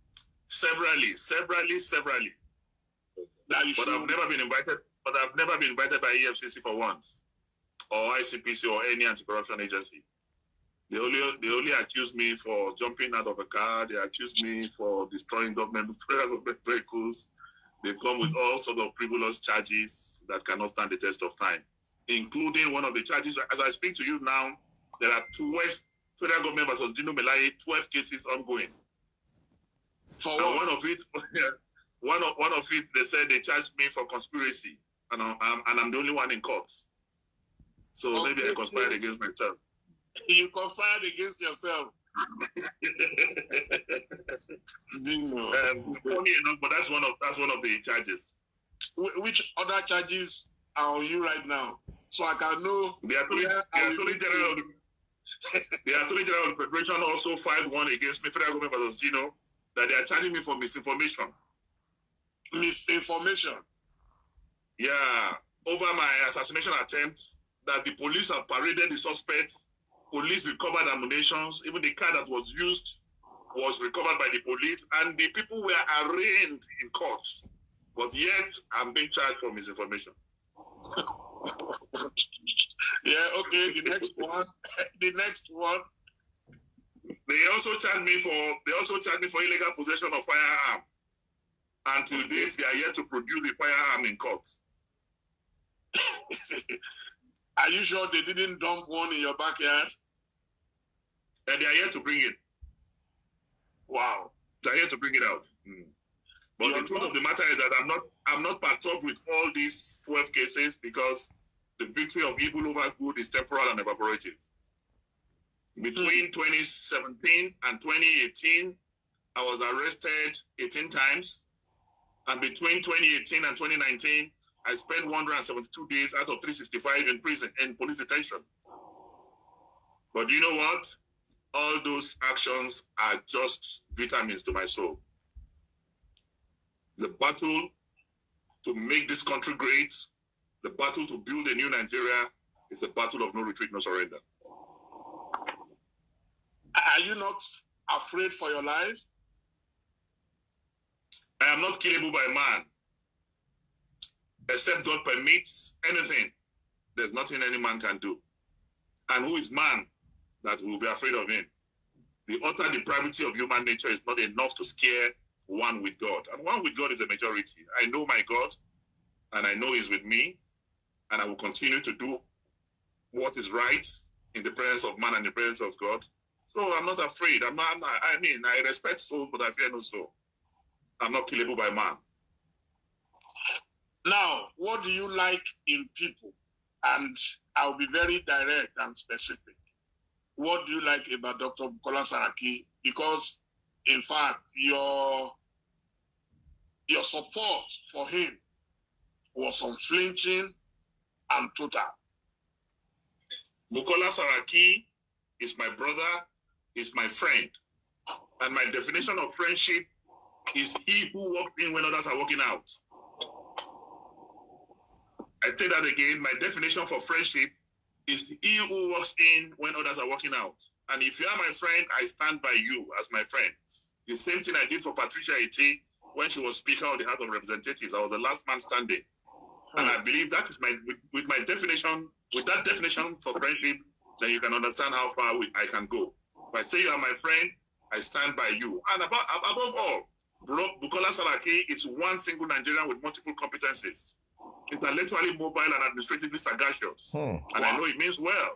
But I've never been invited. But I've never been invited by EFCC for once, or ICPC or any anti-corruption agency. They only accuse me for jumping out of a car. They accuse me for destroying government vehicles. They come with all sorts of frivolous charges that cannot stand the test of time, including one of the charges. As I speak to you now, there are 12 federal government versus Dino Melaye, 12 cases ongoing. For one of it, they said they charged me for conspiracy, and I'm the only one in court. So okay, maybe I conspired against myself. You conspired against yourself. Funny enough, but that's one of the charges. Which other charges are on you right now? So I can know. The Attorney General of the Federation also filed one against me, federal government versus Gino, that they are charging me for misinformation. Misinformation? Yeah, over my assassination attempt, that the police have paraded the suspect. Police recovered ammunitions. Even the car that was used was recovered by the police, and the people were arraigned in court. But yet, I'm being charged for misinformation. Yeah, okay, the next one. They also charged me for illegal possession of firearm. Until date, they are yet to produce the firearm in court. Are you sure they didn't dump one in your backyard? And they are yet to bring it. Wow. They are yet to bring it out. But the truth of the matter is that I'm not perturbed with all these 12 cases because the victory of evil over good is temporal and evaporative. Between 2017 and 2018, I was arrested 18 times. And between 2018 and 2019, I spent 172 days out of 365 in prison, in police detention. But you know what? All those actions are just vitamins to my soul. The battle to make this country great, the battle to build a new Nigeria is a battle of no retreat, no surrender. Are you not afraid for your life? I am not killable by man. Except God permits anything, there's nothing any man can do. And who is man that will be afraid of him? The utter depravity of human nature is not enough to scare one with God. And one with God is a majority. I know my God, and I know he's with me, and I will continue to do what is right in the presence of man and the presence of God. So I'm not afraid. I respect souls, but I fear no soul. I'm not killable by man. Now, what do you like in people? And I'll be very direct and specific. What do you like about Dr. Bukola Saraki? Because, in fact, your support for him was unflinching and total. Bukola Saraki is my brother, is my friend. And my definition of friendship is he who walks in when others are walking out. I say that again. My definition for friendship is he who walks in when others are walking out. And if you are my friend, I stand by you as my friend. The same thing I did for Patricia Eti when she was Speaker of the House of Representatives. I was the last man standing. And I believe that is with that definition for friendship, then you can understand how far I can go. If I say you are my friend, I stand by you. And above all, Bukola Saraki is one single Nigerian with multiple competencies. Intellectually mobile and administratively sagacious. And I know it means well.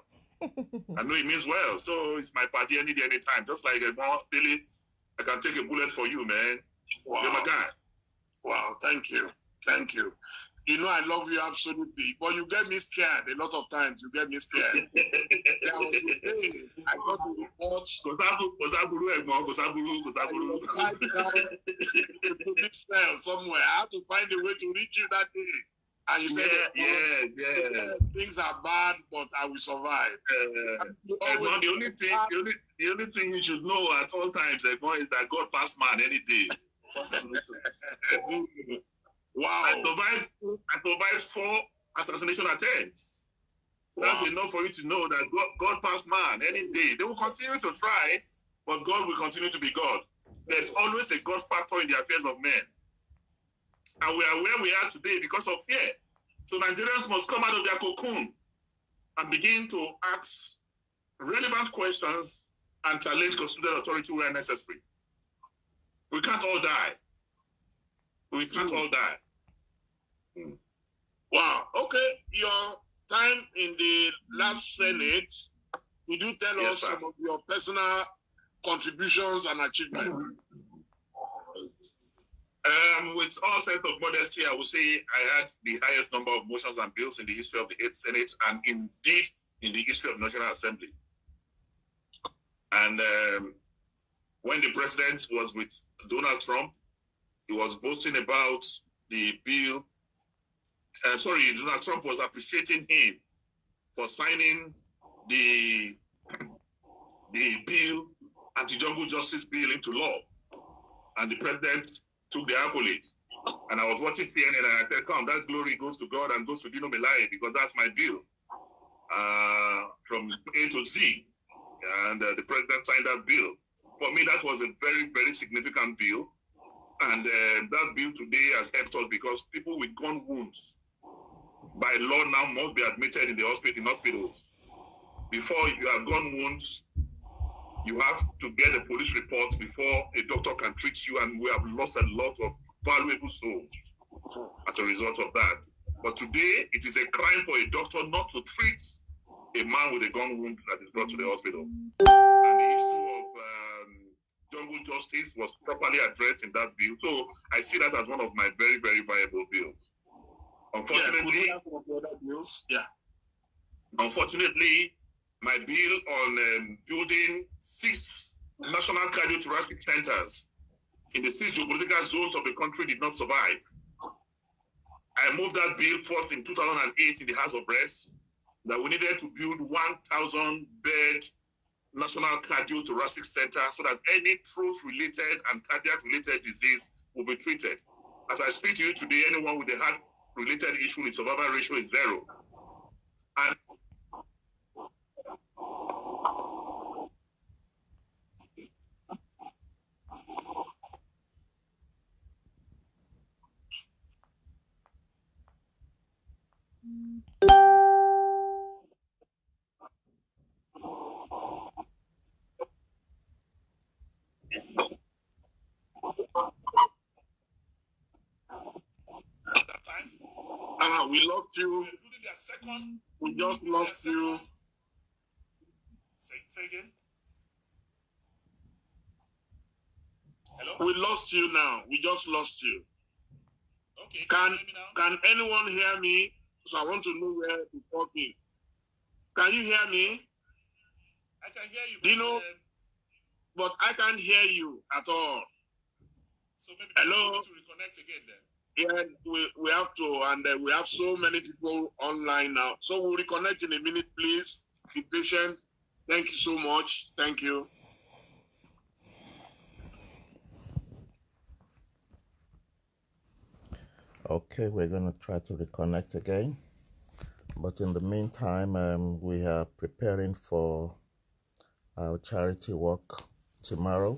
So it's my party any day, anytime. Just like Billy, I can take a bullet for you, man. Wow. You're my guy. Wow, thank you. Thank you. You know I love you absolutely. But you get me scared a lot of times. You get me scared. There was a day I got to report. Somewhere. I had to find a way to reach you that day. And you said, things are bad, but I will survive. The only thing you should know at all times, is that God passed man any day. Wow. I provide 4 assassination attempts. That's enough for you to know that God passed man any day. They will continue to try, but God will continue to be God. There's always a God factor in the affairs of men. And we are where we are today because of fear. So Nigerians must come out of their cocoon and begin to ask relevant questions and challenge constitutional authority where necessary. We can't all die. We can't all die. Wow. Okay. Your time in the last Senate, could you tell us some of your personal contributions and achievements? With all sense of modesty, I would say I had the highest number of motions and bills in the history of the 8th Senate and indeed in the history of the National Assembly. And when the president was with Donald Trump, he was boasting about the bill. Donald Trump was appreciating him for signing the bill, anti-jungle justice bill, into law. And the president took the accolade. And I was watching CNN and I said, come, that glory goes to God and goes to Dino Melaye because that's my bill from A to Z. And the president signed that bill. For me, that was a very, very significant bill. And that bill today has helped us because people with gun wounds, by law now, must be admitted in the hospitals. Before, if you have gun wounds, You have to get a police report before a doctor can treat you, and we have lost a lot of valuable souls as a result of that. But today, it is a crime for a doctor not to treat a man with a gun wound that is brought to the hospital. And the issue of jungle justice was properly addressed in that bill. So I see that as one of my very, very viable bills. Unfortunately, unfortunately, my bill on building 6 national cardiothoracic centers in the 6 geopolitical zones of the country did not survive. I moved that bill first in 2008 in the House of Reps, that we needed to build 1,000-bed national cardiothoracic center so that any throat-related and cardiac-related disease will be treated. As I speak to you today, anyone with a heart-related issue, its survival ratio is 0. And we lost you. We just lost you. Say again. Hello? We lost you now. We just lost you. Okay. Can anyone hear me? So I want to know where to talk in. Can you hear me? I can hear you. Dino, but I can't hear you at all. So maybe hello? we need to reconnect again then. Yeah, we have to, and we have so many people online now. So we'll reconnect in a minute, please. Be patient. Thank you so much. Thank you. Okay, we're going to try to reconnect again. But in the meantime, we are preparing for our charity walk tomorrow.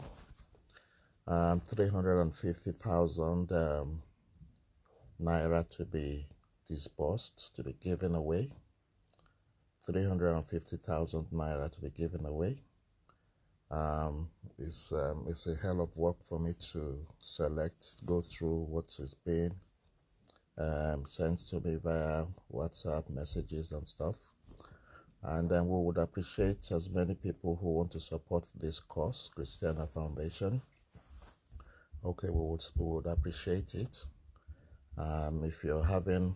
350,000 naira to be disbursed, to be given away. 350,000 naira to be given away. It's a hell of work for me to select, go through what is being sent to me via WhatsApp messages and stuff. And then we would appreciate as many people who want to support this cause, Christiana Foundation. Okay, we would appreciate it. If you're having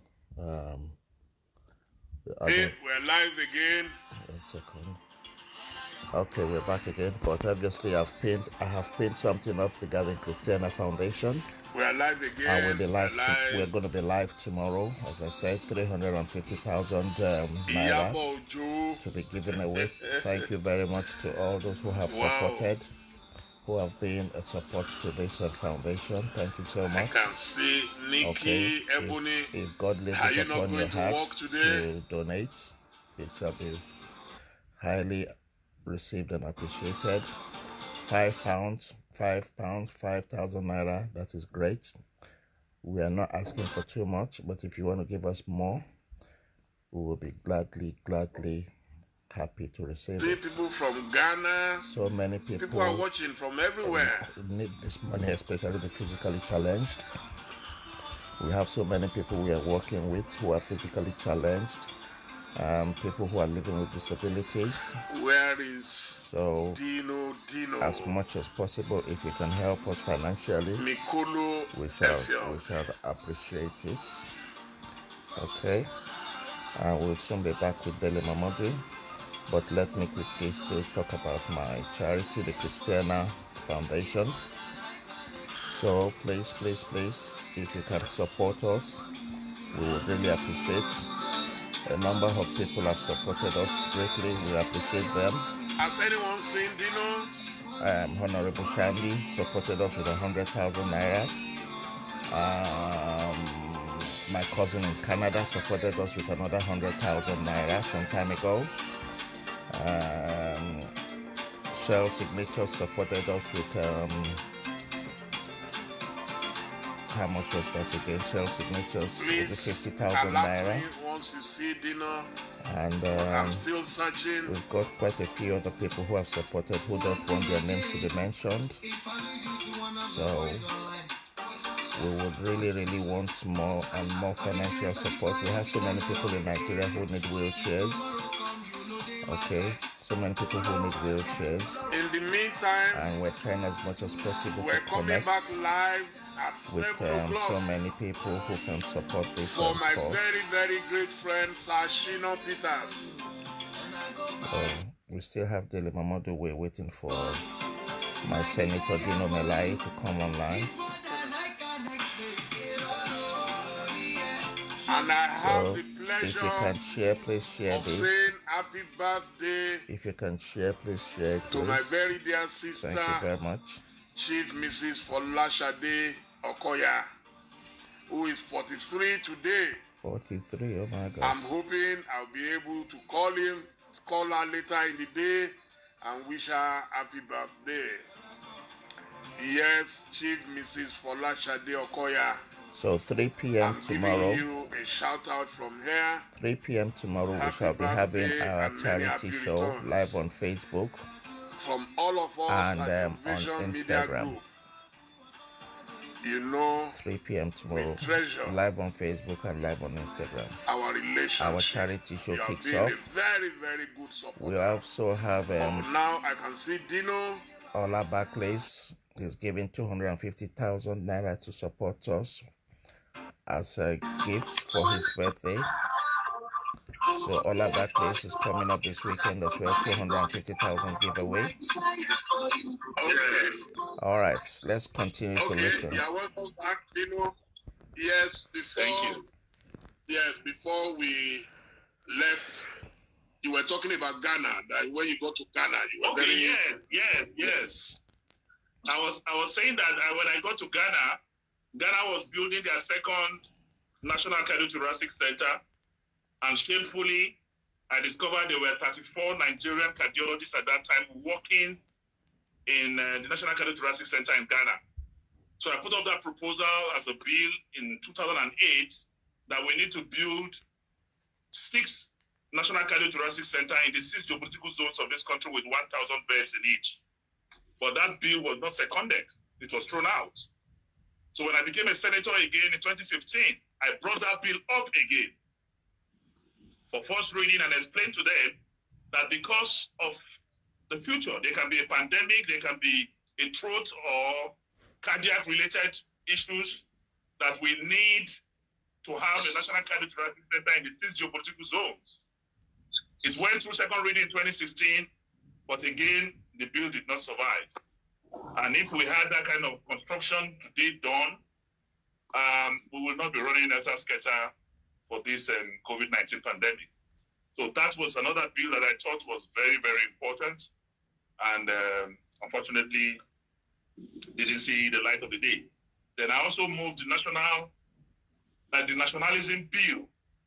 hey, we're live again. 1 second. Okay, we're back again, but obviously I have pinned something up regarding Christiana Foundation. We are live again. And we'll be live. We're going to be live tomorrow, as I said. 350,000 naira to be given away. Thank you very much to all those who have supported, who have been a support to this foundation. Thank you so much. I can see Nikki, Ebony. If God lays it upon your heart to donate, it shall be highly received and appreciated. £5, 5,000 naira, that is great. We are not asking for too much, but if you want to give us more, we will be gladly happy to receive it. People from Ghana, so many people are watching from everywhere. Need this money, especially the physically challenged. We have so many people we are working with who are physically challenged. People who are living with disabilities. Where is Dino? As much as possible, if you can help us financially, Mikolo, we shall appreciate it. Okay, we'll soon be back with Dele Mamadu, but let me quickly still talk about my charity, the Christiana Foundation. So please, if you can support us, we would really appreciate. A number of people have supported us greatly. We appreciate them. Has anyone seen Dino? Honorable Shandy supported us with 100,000 naira. My cousin in Canada supported us with another 100,000 naira some time ago. Shell Signatures supported us with how much was that again? Shell Signatures with 50,000 naira. once you see Dino. And I'm still searching. we've got quite a few other people who have supported who don't want their names to be mentioned. So we would really want more and more financial support. We have so many people in Nigeria who need wheelchairs. Okay, so many people who need wheelchairs. In the meantime, and we're trying as much as possible we're to coming connect back live at with 7 o'clock so many people who can support this for my cause. very great friend Sashino Peters. We still have Dele Momodu. We're waiting for my Senator Dino Melai to come online. And I have the pleasure if you can share, please share of this. saying happy birthday If you can share, please share it, to my very dear sister. Thank you very much. Chief Mrs. Folashade Okoya, who is 43 today. 43, oh my God. I'm hoping I'll be able to call her later in the day and wish her happy birthday. Yes, Chief Mrs. Folashade Okoya. So 3 p.m. tomorrow. I'm giving you a shout out from here. 3 p.m. tomorrow we shall be having our charity show live on Facebook. From all of us and at on Media Instagram. Group. You know, 3 p.m. tomorrow, live on Facebook and live on Instagram. Our relationship. Our charity show kicks off. A very good support. We also have now I can see Dino. Ola Barclays is giving 250,000 naira to support us as a gift for his birthday. So Ola Barclays is coming up this weekend as well, 250,000 giveaway. Okay. All right, let's continue to listen. Yeah, welcome back, Dino. Yes, before we left, you were talking about Ghana. That when you go to Ghana, you were yes. I was saying that when I got to Ghana was building their second National Cardiothoracic Center, and shamefully, I discovered there were 34 Nigerian cardiologists at that time working in the National Cardiothoracic Center in Ghana. So I put up that proposal as a bill in 2008 that we need to build 6 National Cardiothoracic Center in the 6 geopolitical zones of this country with 1,000 beds in each. But that bill was not seconded. It was thrown out. So when I became a senator again in 2015, I brought that bill up again for first reading and explained to them that because of the future, there can be a pandemic, there can be a throat or cardiac-related issues, that we need to have a National Cardiothoracic Center in the 6 geopolitical zones. It went through second reading in 2016, but again, the bill did not survive. And if we had that kind of construction today done, we will not be running scatter for this COVID-19 pandemic. So that was another bill that I thought was very important, and unfortunately didn't see the light of the day. Then I also moved the nationalism bill.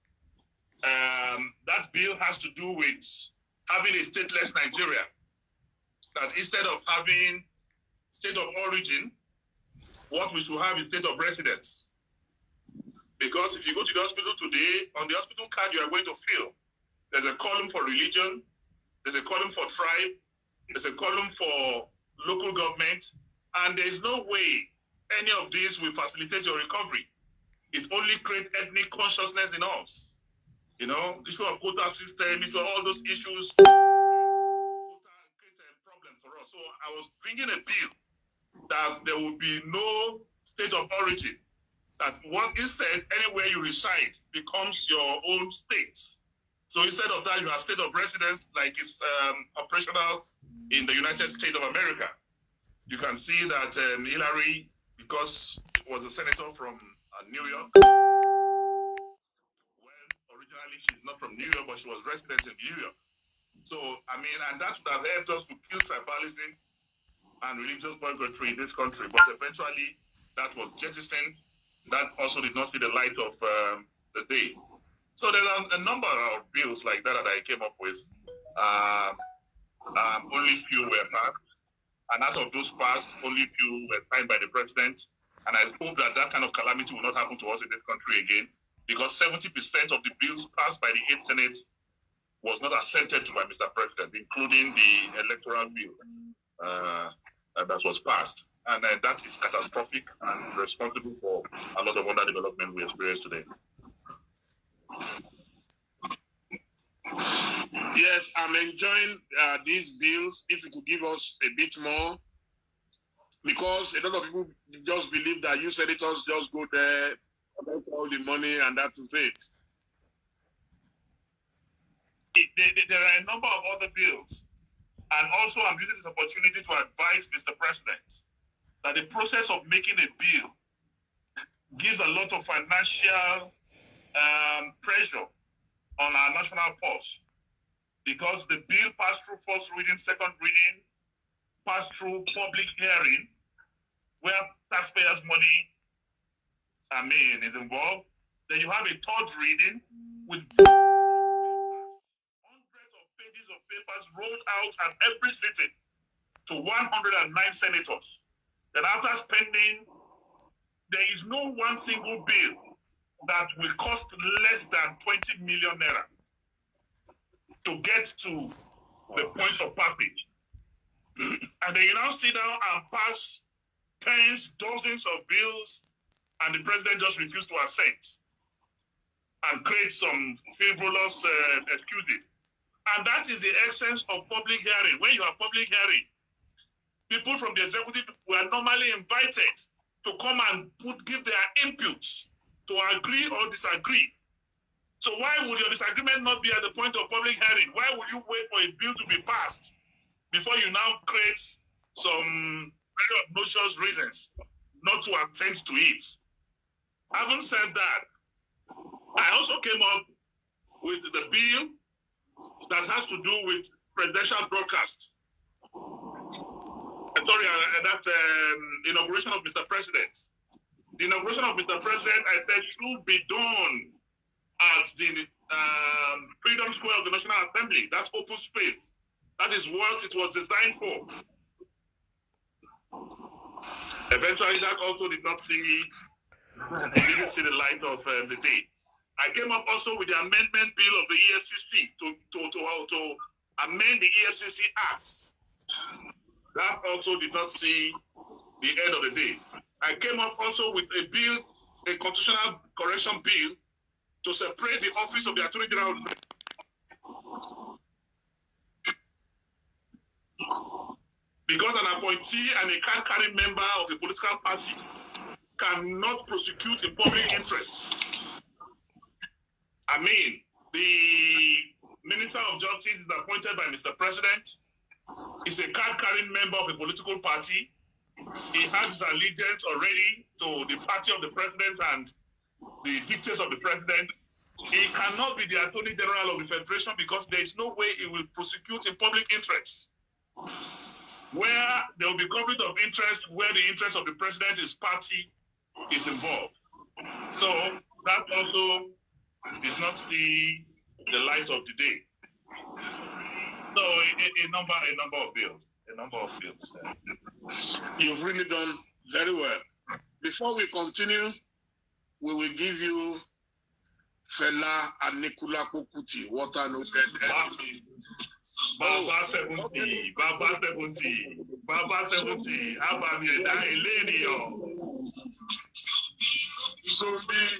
That bill has to do with having a stateless Nigeria. That instead of having state of origin, what we should have is state of residence. Because if you go to the hospital today, on the hospital card you are going to fill, there's a column for religion, there's a column for tribe, there's a column for local government, and there's no way any of these will facilitate your recovery. It only creates ethnic consciousness in us. You know, the issue of quota system, issue of all those issues, create a problem for us. So I was bringing a bill that there will be no state of origin. That instead, anywhere you reside becomes your own state. So instead of that, you have state of residence, like it's operational in the United States of America. You can see that Hillary, because she was a senator from New York, well, originally she's not from New York, but she was resident in New York. So, I mean, and that would have helped us to kill tribalism and religious bigotry in this country. But eventually, that was jettisoned. That also did not see the light of the day. So there are a number of bills like that I came up with. Only few were passed. And out of those passed, only few were signed by the president. And I hope that that kind of calamity will not happen to us in this country again. because 70% of the bills passed by the 8th Senate was not assented to by Mr. President, including the electoral bill that was passed. And that is catastrophic and responsible for a lot of underdevelopment we experience today. Yes, I'm enjoying these bills. If you could give us a bit more, because a lot of people just believe that you senators just go there, collect all the money, and that is it. There are a number of other bills, and also I'm using this opportunity to advise Mr. President that the process of making a bill gives a lot of financial pressure on our national purse, because the bill passed through first reading, second reading, passed through public hearing, where taxpayers' money, is involved. Then you have a third reading with hundreds of pages of papers rolled out at every sitting to 109 senators. Then after spending, there is no one single bill that will cost less than 20 million naira to get to the point of passage. And then you now sit down and pass tens, dozens of bills, and the president just refused to assent and create some frivolous excuses. And that is the essence of public hearing. When you have public hearing, people from the executive were normally invited to come and give their inputs to agree or disagree. So why would your disagreement not be at the point of public hearing? Why would you wait for a bill to be passed before you now create some very obnoxious reasons not to assent to it? Having said that, I also came up with the bill that has to do with presidential broadcast. Inauguration of Mr. President. The inauguration of Mr. President, I said, should be done at the Freedom Square of the National Assembly. That's open space. That is what it was designed for. Eventually, that also did not see the light of the day. I came up also with the amendment bill of the EFCC to amend the EFCC Act. That also did not see the end of the day. I came up also with a bill, a constitutional correction bill, to separate the office of the Attorney General. Because an appointee and a card-carrying member of a political party cannot prosecute in public interest. The Minister of Justice is appointed by Mr. President. He's a card-carrying member of a political party. He has his allegiance already to the party of the president and the dictates of the president. He cannot be the Attorney General of the Federation because there is no way he will prosecute in public interest. Where there will be conflict of interest, where the interest of the president, his party, is involved. So that also did not see the light of the day. So a number of bills. You've really done very well. Before we continue, we will give you Fela Anikulapo Kuti, Water No Baba 70, Baba 70, Abami Eda Elenio. Zombie,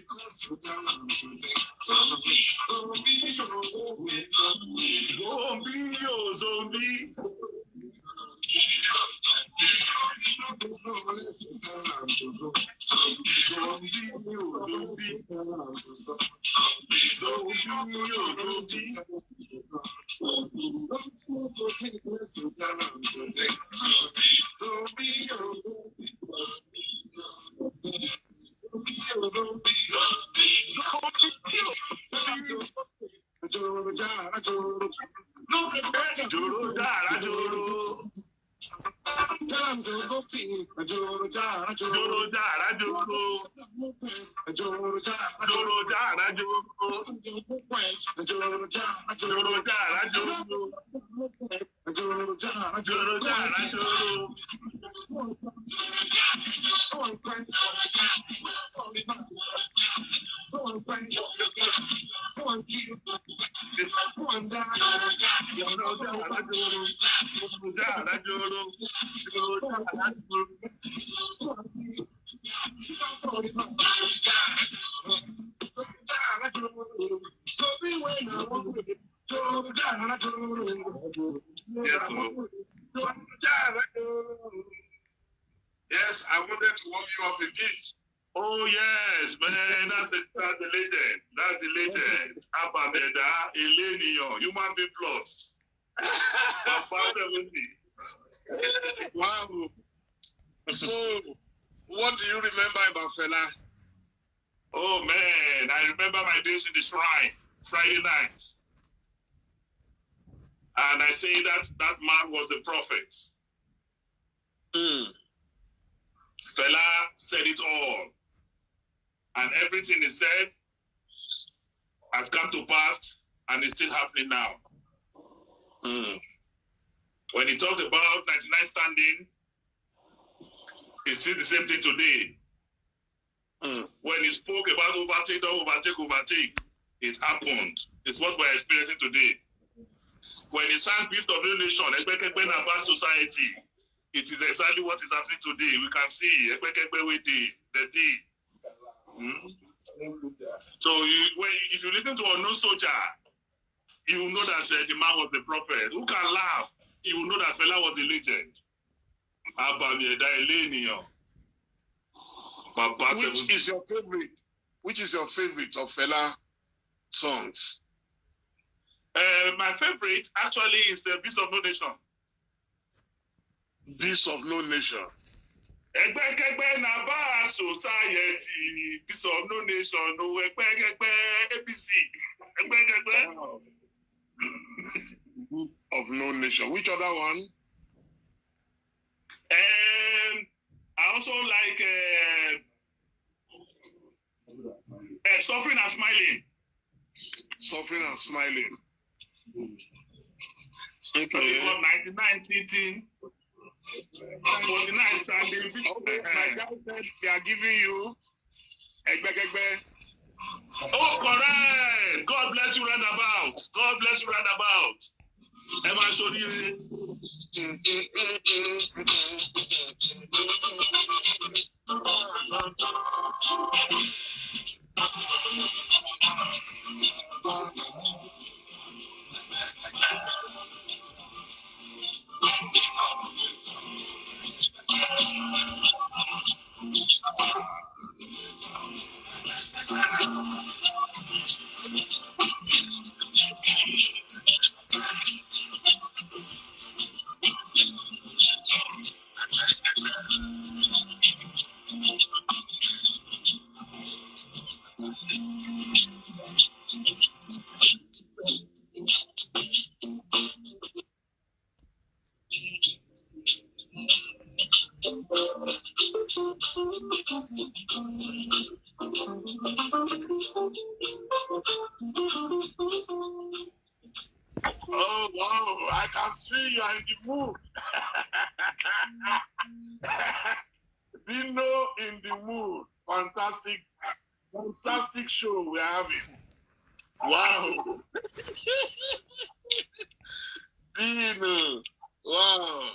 Yes, I wanted to warm you up a bit. Oh yes, man, that's the legend. That's the legend. Abameda, Elenion, Human Being Plus. Papa 70. Wow. So, what do you remember about Fela? Oh man, I remember my days in the shrine, Friday night. And I say that man was the prophet. Fela said it all. And everything he said has come to pass and is still happening now. When he talked about 99 standing, it's still the same thing today. When he spoke about overtake, don't overtake, it happened. It's what we're experiencing today. When he sang Beast of the Nation, about society, it is exactly what is happening today. We can see the day. So if you listen to Unknown Soldier, you will know that the man was the prophet. Who can laugh? You will know that Fela was the legend. Which is your favorite? Which is your favorite of Fela songs? My favorite actually is the Beast of No Nation. Beast of No Nation. Ẹgbẹ́kẹ́gbẹ́ na bad society, Beast of No Nation, no ẹgbẹ́kẹ́gbẹ́ APC, ẹgbẹ́kẹ́gbẹ́. Wow. Beast of No Nation. Which other one? I also like Suffering and Smiling. Suffering and Smiling. Okay. 99 sitting. 49 standing. Okay, my guy said they are giving you Egbegegbe. Oh, correct. God bless you roundabout. God bless you roundabout. Emma Sodiri. Oh, wow. I can see you are in the mood. Dino in the mood. Fantastic. Fantastic show we're having. Wow. Dino. Wow.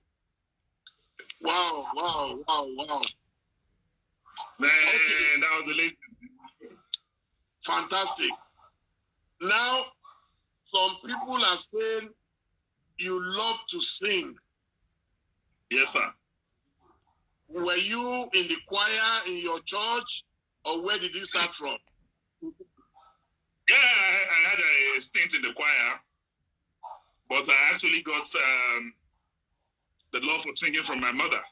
Wow, wow, wow, wow. Man, Okay. that was the latest. Fantastic. Now, some people are saying you love to sing. Yes, sir. Were you in the choir in your church, or where did it start from? Yeah, I had a stint in the choir, but I actually got the love for singing from my mother.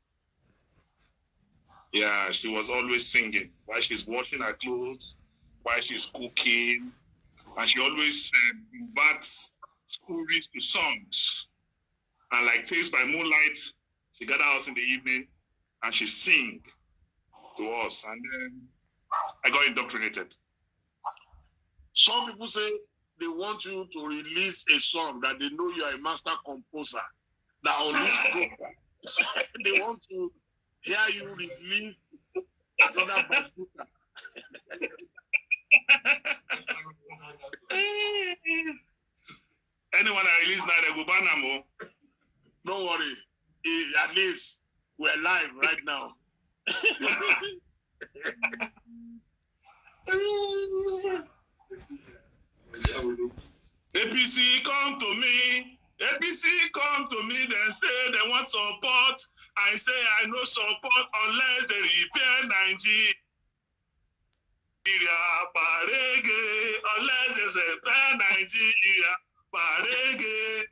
Yeah, she was always singing while she's washing her clothes, while she's cooking, and she always converts stories to songs. And like Taste by Moonlight, she gather us in the evening and she sing to us, and then I got indoctrinated. Some people say they want you to release a song that they know you are a master composer. That on this program, they want to hear you release another bazooka. Anyone I release now, they go ban them. Don't worry. At least we're live right now. APC come to me. APC come to me. They say they want support. I say I no support unless they repair Nigeria. Parege, unless they repair Nigeria. Parege.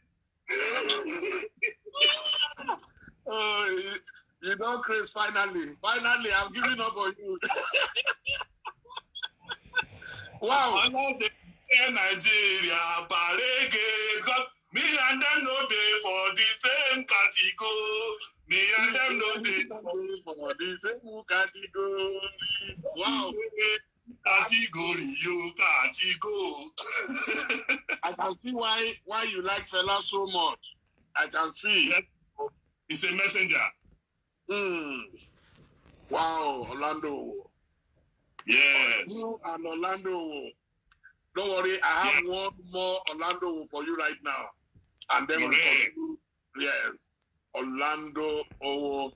Oh, you know, Chris, finally, I'm giving up on you. Wow. Unless they repair Nigeria. Parege. God, me and them no dey for the same category. Me and them no dey for the same category. Wow. Category, you category. I can see why you like Fela so much. I can see. Yes. He's a messenger. Wow, Orlando. Yes. You and Orlando. Don't worry, I have one more Orlando for you right now. And then we'll continue. Yes. Orlando Owo.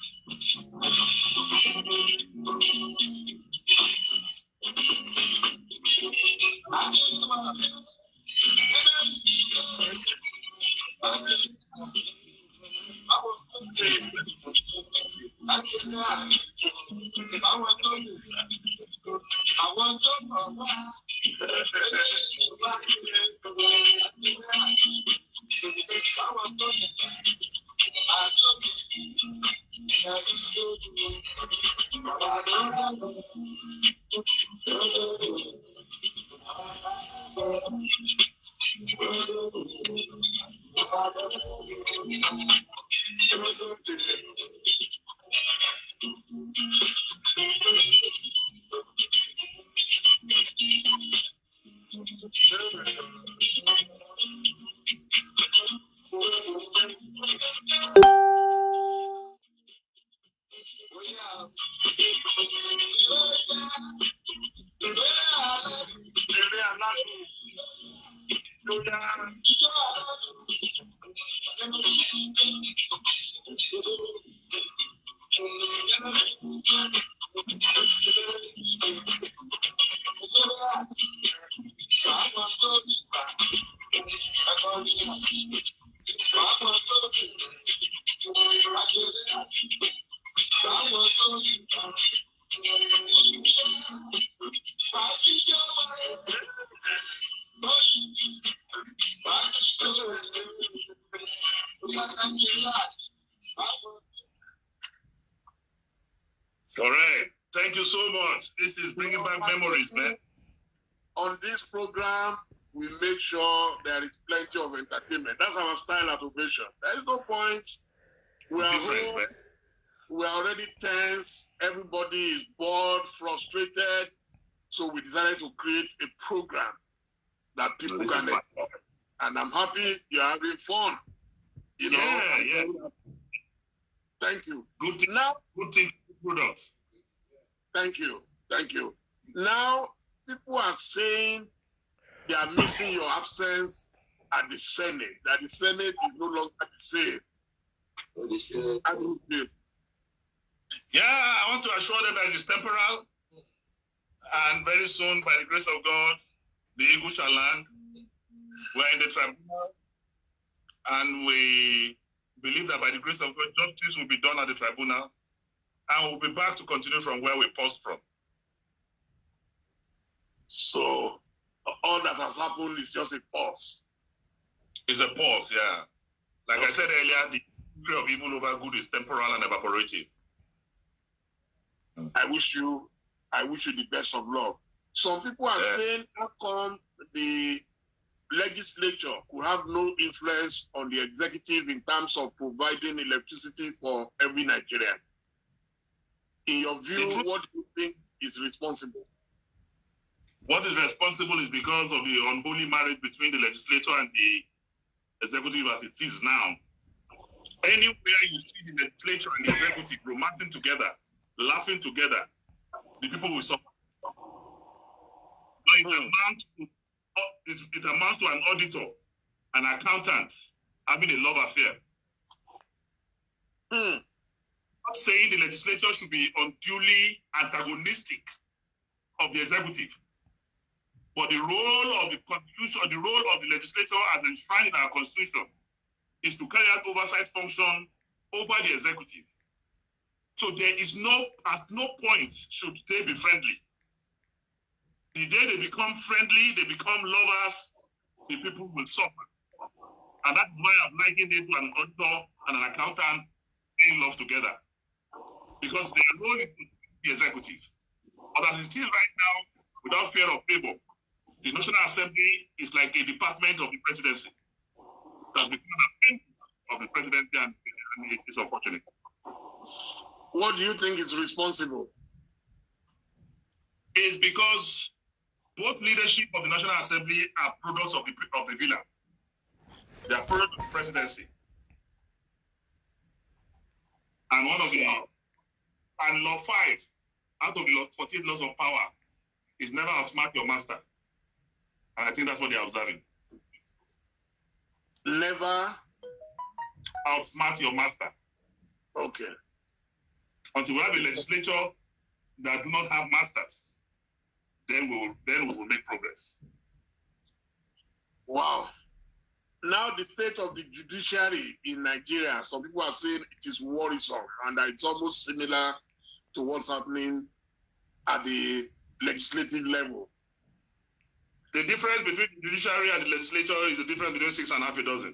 Correct. Thank you so much. This is bringing back memories, man. On this program, we make sure there is plenty of entertainment. That's our style at Ovation. There is no point. We are home. We are already tense. Everybody is bored, frustrated. So we decided to create a program that people can enjoy. And I'm happy you're having fun. You know? Yeah. Thank you. Good thing. Now, good thing. Product. Thank you. Now, people are saying they are missing your absence at the Senate, that the Senate is no longer the same. How do you feel? Yeah, I want to assure them that it is temporal, and very soon, by the grace of God, the eagle shall land. We're in the tribunal, and we believe that by the grace of God, justice will be done at the tribunal, and we'll be back to continue from where we paused from. So, all that has happened is just a pause. It's a pause, yeah. Like I said earlier, the degree of evil over good is temporal and evaporative. I wish you the best of luck. Some people are saying, how come the legislature could have no influence on the executive in terms of providing electricity for every Nigerian? In your view, what do you think is responsible? What is responsible is because of the unholy marriage between the legislature and the executive as it is now. Anywhere you see the legislature and the executive romancing together, laughing together, the people will suffer. So it amounts to an auditor an accountant having a love affair. Not saying the legislature should be unduly antagonistic of the executive, but the role of the constitution, the role of the legislature as enshrined in our constitution, is to carry out oversight function over the executive. So there is at no point should they be friendly. The day they become friendly, they become lovers, the people will suffer. And that's why I'm liking it to an auditor and an accountant in love together. Because their role is the executive. But as it is right now, without fear of favor, the National Assembly is like a department of the presidency. It has become an appendix of the presidency, and it is unfortunate. What do you think is responsible? It's because both leadership of the National Assembly are products of the villa. They are products of the presidency. And and law 5 out of the 14 laws of power is never outsmart your master. And I think that's what they're observing. Never outsmart your master. Okay. Until we have a legislature that do not have masters, then we will make progress. Wow. Now the state of the judiciary in Nigeria, some people are saying it is worrisome, and it's almost similar to what's happening at the legislative level. The difference between the judiciary and the legislature is the difference between 6 and half a dozen.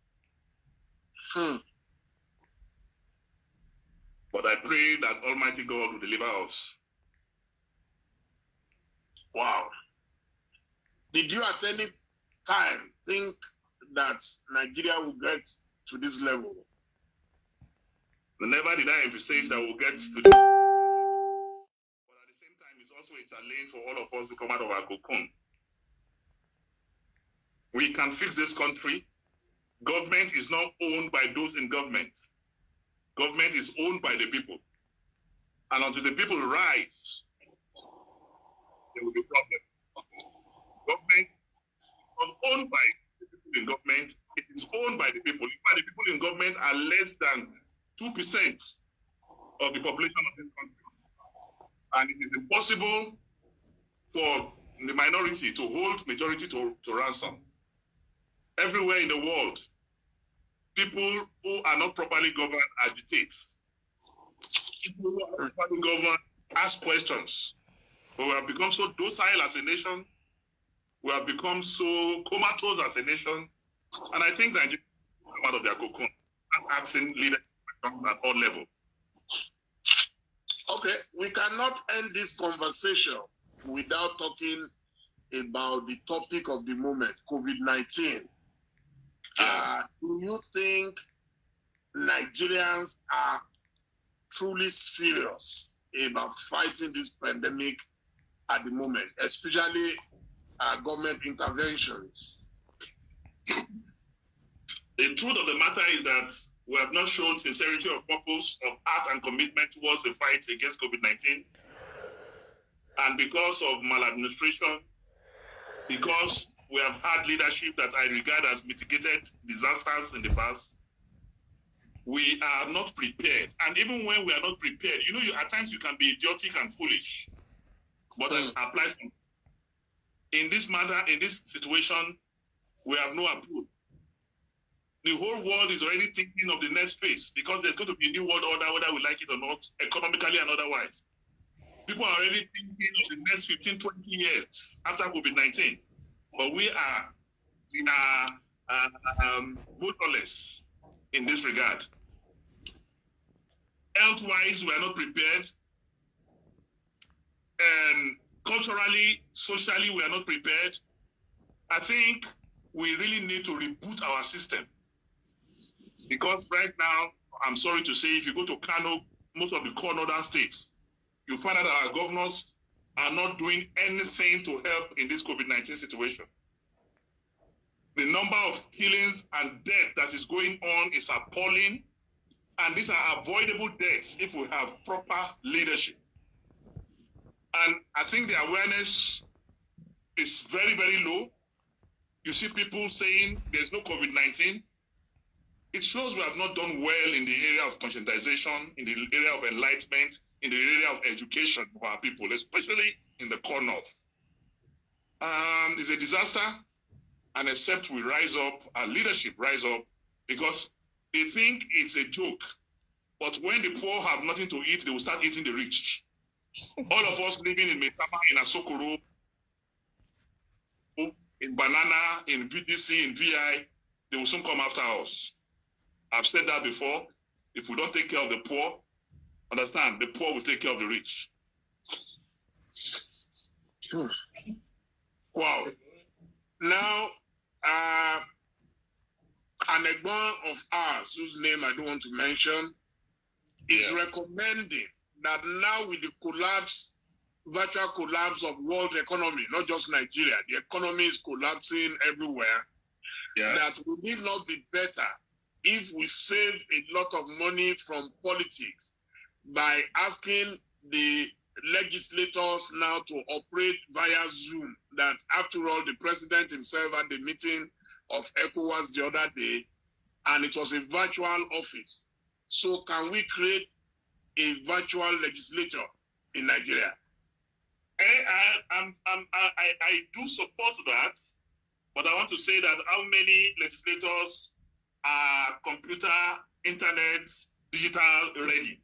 But I pray that Almighty God will deliver us. Wow. Did you at any time think that Nigeria will get to this level? Never did I envisage that we'll get to this. But at the same time, it's also a challenge for all of us to come out of our cocoon. We can fix this country. Government is not owned by those in government. Government is owned by the people. And until the people rise, there will be problems. Government is not owned by the people in government. It is owned by the people. In fact, the people in government are less than 2% of the population of this country. And it is impossible for the minority to hold majority to ransom. Everywhere in the world, people who are not properly governed agitate. People who are not properly governed ask questions. But we have become so docile as a nation. We have become so comatose as a nation. And I think Nigeria is come out of their cocoon and asking leadership at all levels. Okay, we cannot end this conversation without talking about the topic of the moment, COVID-19. Do you think Nigerians are truly serious about fighting this pandemic at the moment, especially government interventions? The truth of the matter is that we have not shown sincerity of purpose, of heart and commitment towards the fight against COVID-19. And because of maladministration, because we have had leadership that I regard as mitigated disasters in the past, we are not prepared. And even when we are not prepared, at times you can be idiotic and foolish. But that applies. In this matter, in this situation, we have no approval. The whole world is already thinking of the next phase because there's going to be a new world order, whether we like it or not, economically and otherwise. People are already thinking of the next 15, 20 years after COVID-19. But we are motorless in this regard. Health-wise, we are not prepared. Culturally, socially, we are not prepared. I think we really need to reboot our system. Because right now, I'm sorry to say, if you go to Kano, most of the core northern states, you find out that our governors are not doing anything to help in this COVID-19 situation. The number of killings and death that is going on is appalling, and these are avoidable deaths if we have proper leadership. And I think the awareness is very, very low. you see people saying there's no COVID-19. It shows we have not done well in the area of conscientization, in the area of enlightenment, in the area of education for our people, especially in the core north. It's a disaster, and except we rise up, our leadership rise up, because they think it's a joke. But when the poor have nothing to eat, they will start eating the rich. All of us living in Metama, in Asokoro, in Banana, in VDC, in VI, they will soon come after us. I've said that before. If we don't take care of the poor, understand, the poor will take care of the rich. Wow. Now, an Egbon of ours, whose name I don't want to mention, is recommending that now with the collapse, virtual collapse of world economy, not just Nigeria, the economy is collapsing everywhere, that would it not be better if we save a lot of money from politics by asking the legislators now to operate via Zoom, that after all, the president himself had the meeting of ECOWAS the other day, and it was a virtual office. So can we create a virtual legislature in Nigeria? I do support that, but I want to say that how many legislators are computer, internet, digital ready?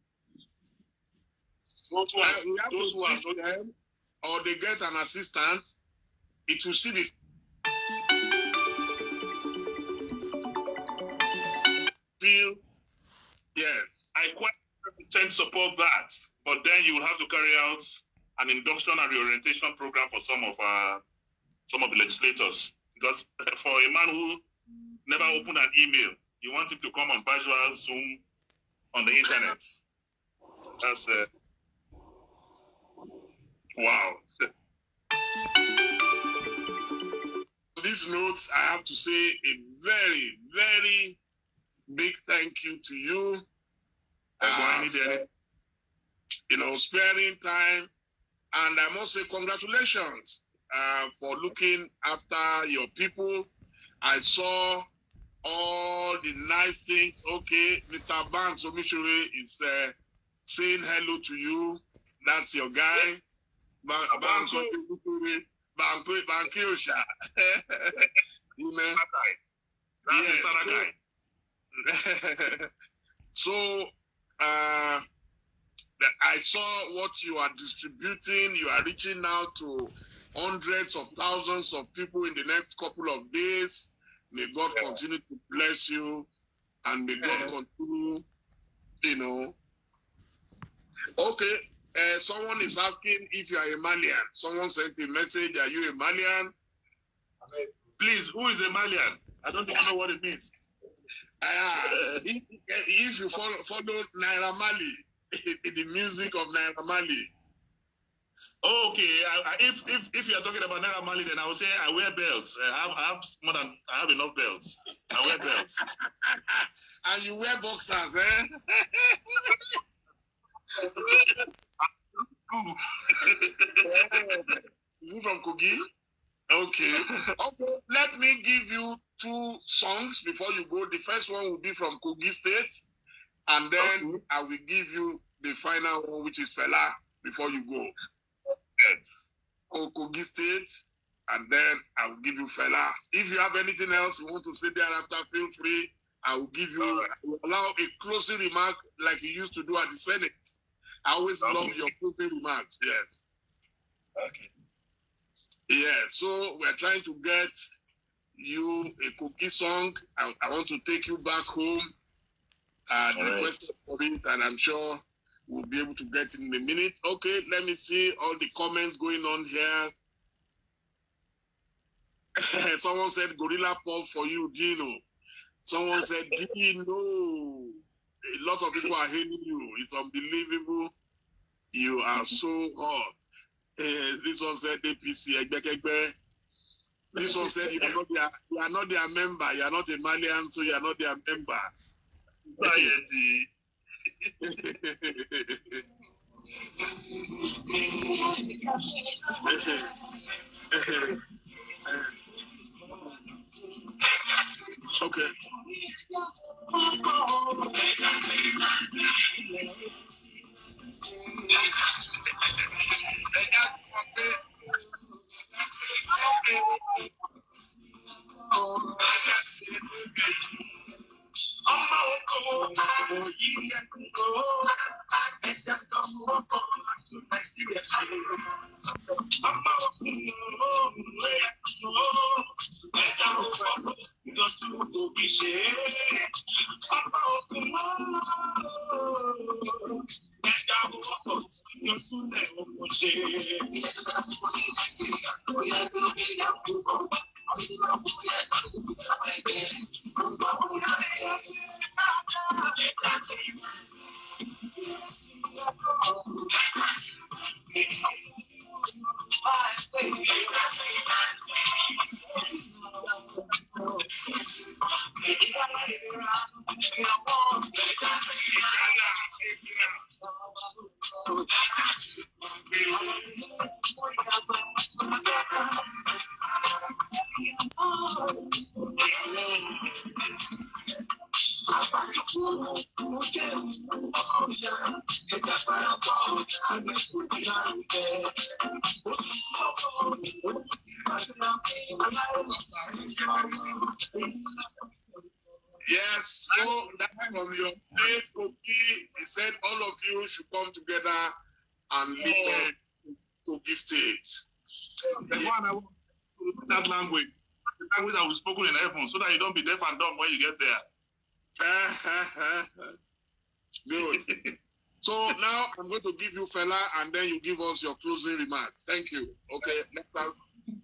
Those who are them, or they get an assistant, it will still be feel. Yes, I quite tend to support that, but then you will have to carry out an induction and reorientation program for some of the legislators, because for a man who never opened an email, you want him to come on virtual Zoom on the internet. That's wow. On this note, I have to say a very, very big thank you to you. Sparing time, and I must say congratulations for looking after your people. I saw all the nice things. Okay, Mr. Banks Omishure is saying hello to you. That's your guy. Banks Omishure, Bankiosha. You know, that's a Sada guy. So, I saw what you are distributing. You are reaching out to hundreds of thousands of people in the next couple of days. May God continue to bless you, and may God continue, Okay, someone is asking if you are a Malian. Someone sent a message, are you a Malian? Please, who is a Malian? I don't even know what it means. If you follow Naira Marley, the music of Naira Marley. Okay, if you are talking about Naira Marley, then I will say I wear belts. I have enough belts. I wear belts. And you wear boxers, eh? Is he from Kogi? Okay. Okay, let me give you 2 songs before you go. The first one will be from Kogi State, and then I will give you the final one, which is Fela, before you go. Kogi State, and then I will give you Fela. If you have anything else you want to say thereafter, feel free. I will give you, I will allow a closing remark like you used to do at the Senate. I always love your closing remarks, yes. Okay. Yeah, so we're trying to get you a Kogi song. I want to take you back home. Request for it, and I'm sure we'll be able to get it in a minute. Okay, let me see all the comments going on here. Someone said Gorilla Pop for you, Dino. Someone said Dino. A lot of people are hating you. It's unbelievable. You are so hot. This one said APC. This one said you are not their member. You are not a Malian, so you are not their member. Okay. Yes, so that from your state, Koki, he said all of you should come together and lift up Kogi State. The one I want to that language, the language that was spoken in heaven, so that you don't be deaf and dumb when you get there. Good. So now I'm going to give you fella, and then you give us your closing remarks. Thank you. Okay, next time.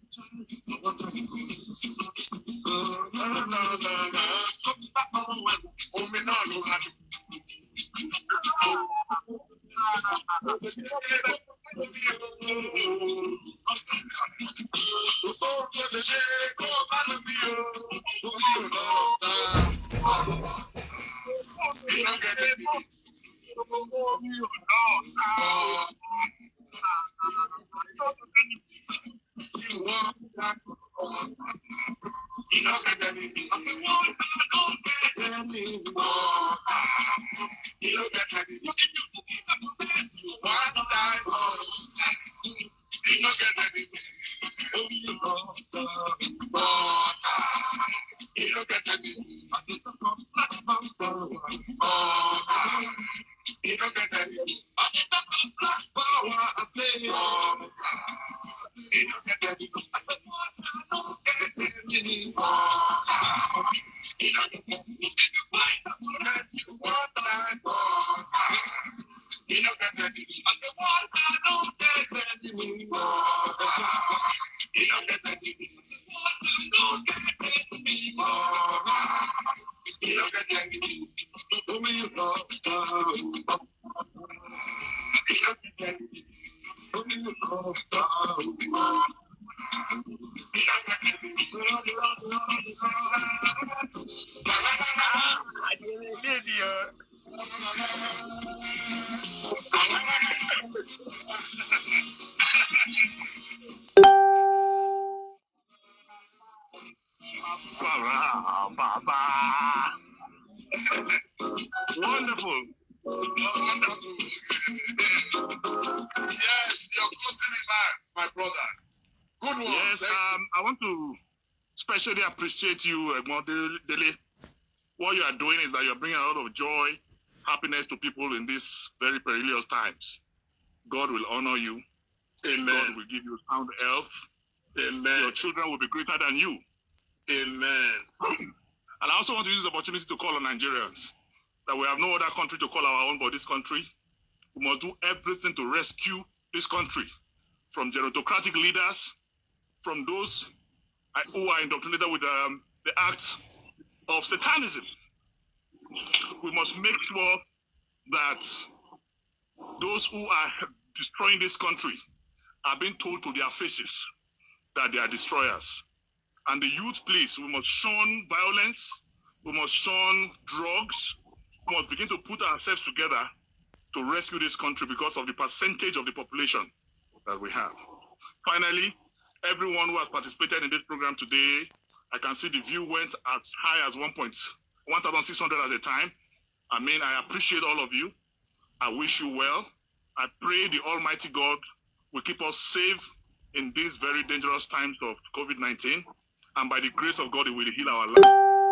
Wonderful. Yes, your closing remarks, my brother. Good one. Yes, I want to especially appreciate you, Egmont Dele. What you are doing is that you're bringing a lot of joy, happiness to people in these very perilous times. God will honor you. Amen. God will give you sound health. Amen. Your children will be greater than you. Amen. And I also want to use this opportunity to call on Nigerians that we have no other country to call our own but this country. We must do everything to rescue this country from gerontocratic leaders, from those who are indoctrinated with the acts of Satanism. We must make sure that those who are destroying this country are being told to their faces that they are destroyers. And the youth, please, we must shun violence, we must shun drugs, we must begin to put ourselves together to rescue this country because of the percentage of the population that we have. Finally, everyone who has participated in this program today, I can see the view went as high as 1,600 at a time. I mean, I appreciate all of you. I wish you well. I pray the Almighty God will keep us safe in these very dangerous times of COVID-19. And by the grace of God, it will heal our lives.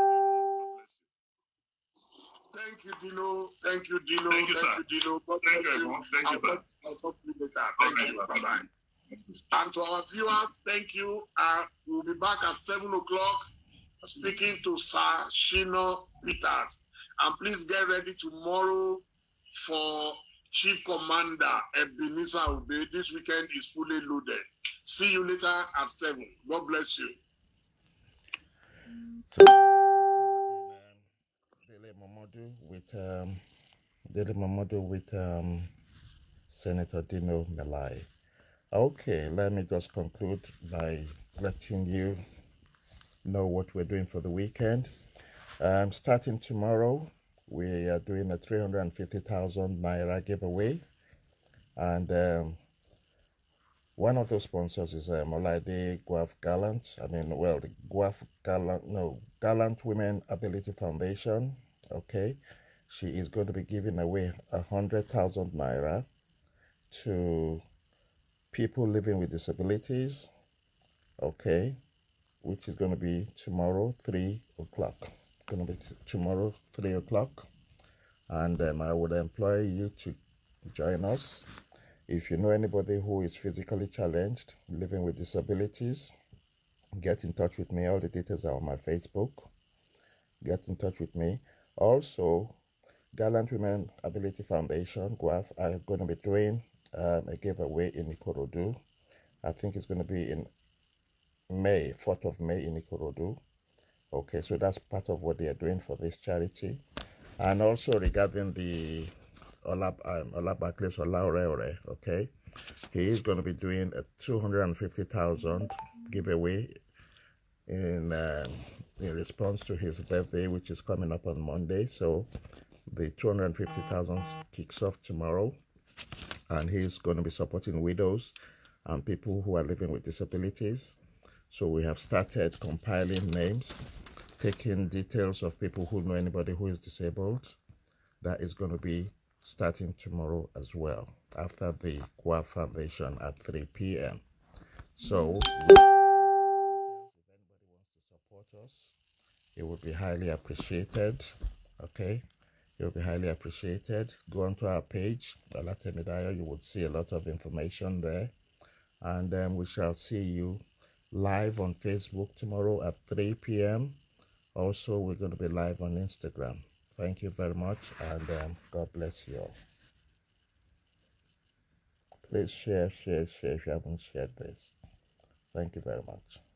Thank you, Dino. Thank you, Dino. Thank you, Thank sir. you, Dino. God Thank bless you, you. everyone. Thank you, sir. I'll talk to you later. Thank Okay, you. sir. Bye-bye. And to our viewers, thank you. We'll be back at 7 o'clock speaking to Sir Shino Peters. And please get ready tomorrow for Chief Commander Ebenezer Obey. This weekend is fully loaded. See you later at 7. God bless you. So, Dele Momodu with Senator Dino Melai. Okay, let me just conclude by letting you know what we're doing for the weekend. Starting tomorrow, we are doing a 350,000 Naira giveaway. And one of those sponsors is Molade Guaf Gallant. The Gallant Women Ability Foundation. Okay, she is going to be giving away 100,000 Naira to people living with disabilities. Okay, which is going to be tomorrow, 3 o'clock. Going to be tomorrow, 3 o'clock. And I would employ you to join us. If you know anybody who is physically challenged, living with disabilities, get in touch with me. All the details are on my Facebook. Get in touch with me. Also, Gallant Women Ability Foundation, GWAF, are going to be doing a giveaway in Ikorodu. I think it's going to be in May, 4th of May in Ikorodu. Okay, so that's part of what they are doing for this charity. And also regarding the Olabakles Olaore, okay, he is going to be doing a 250,000 giveaway in response to his birthday, which is coming up on Monday. So the 250,000 kicks off tomorrow, and he's going to be supporting widows and people who are living with disabilities. So we have started compiling names, taking details of people who know anybody who is disabled. That is going to be starting tomorrow as well, after the GWAF Foundation at 3 p.m. So, if anybody wants to support us, it would be highly appreciated. Okay, it would be highly appreciated. Go onto our page, Olatemidayo. You would see a lot of information there. And then we shall see you live on Facebook tomorrow at 3 p.m. Also, we're going to be live on Instagram. Thank you very much, and God bless you all. Please share if you haven't shared this. Thank you very much.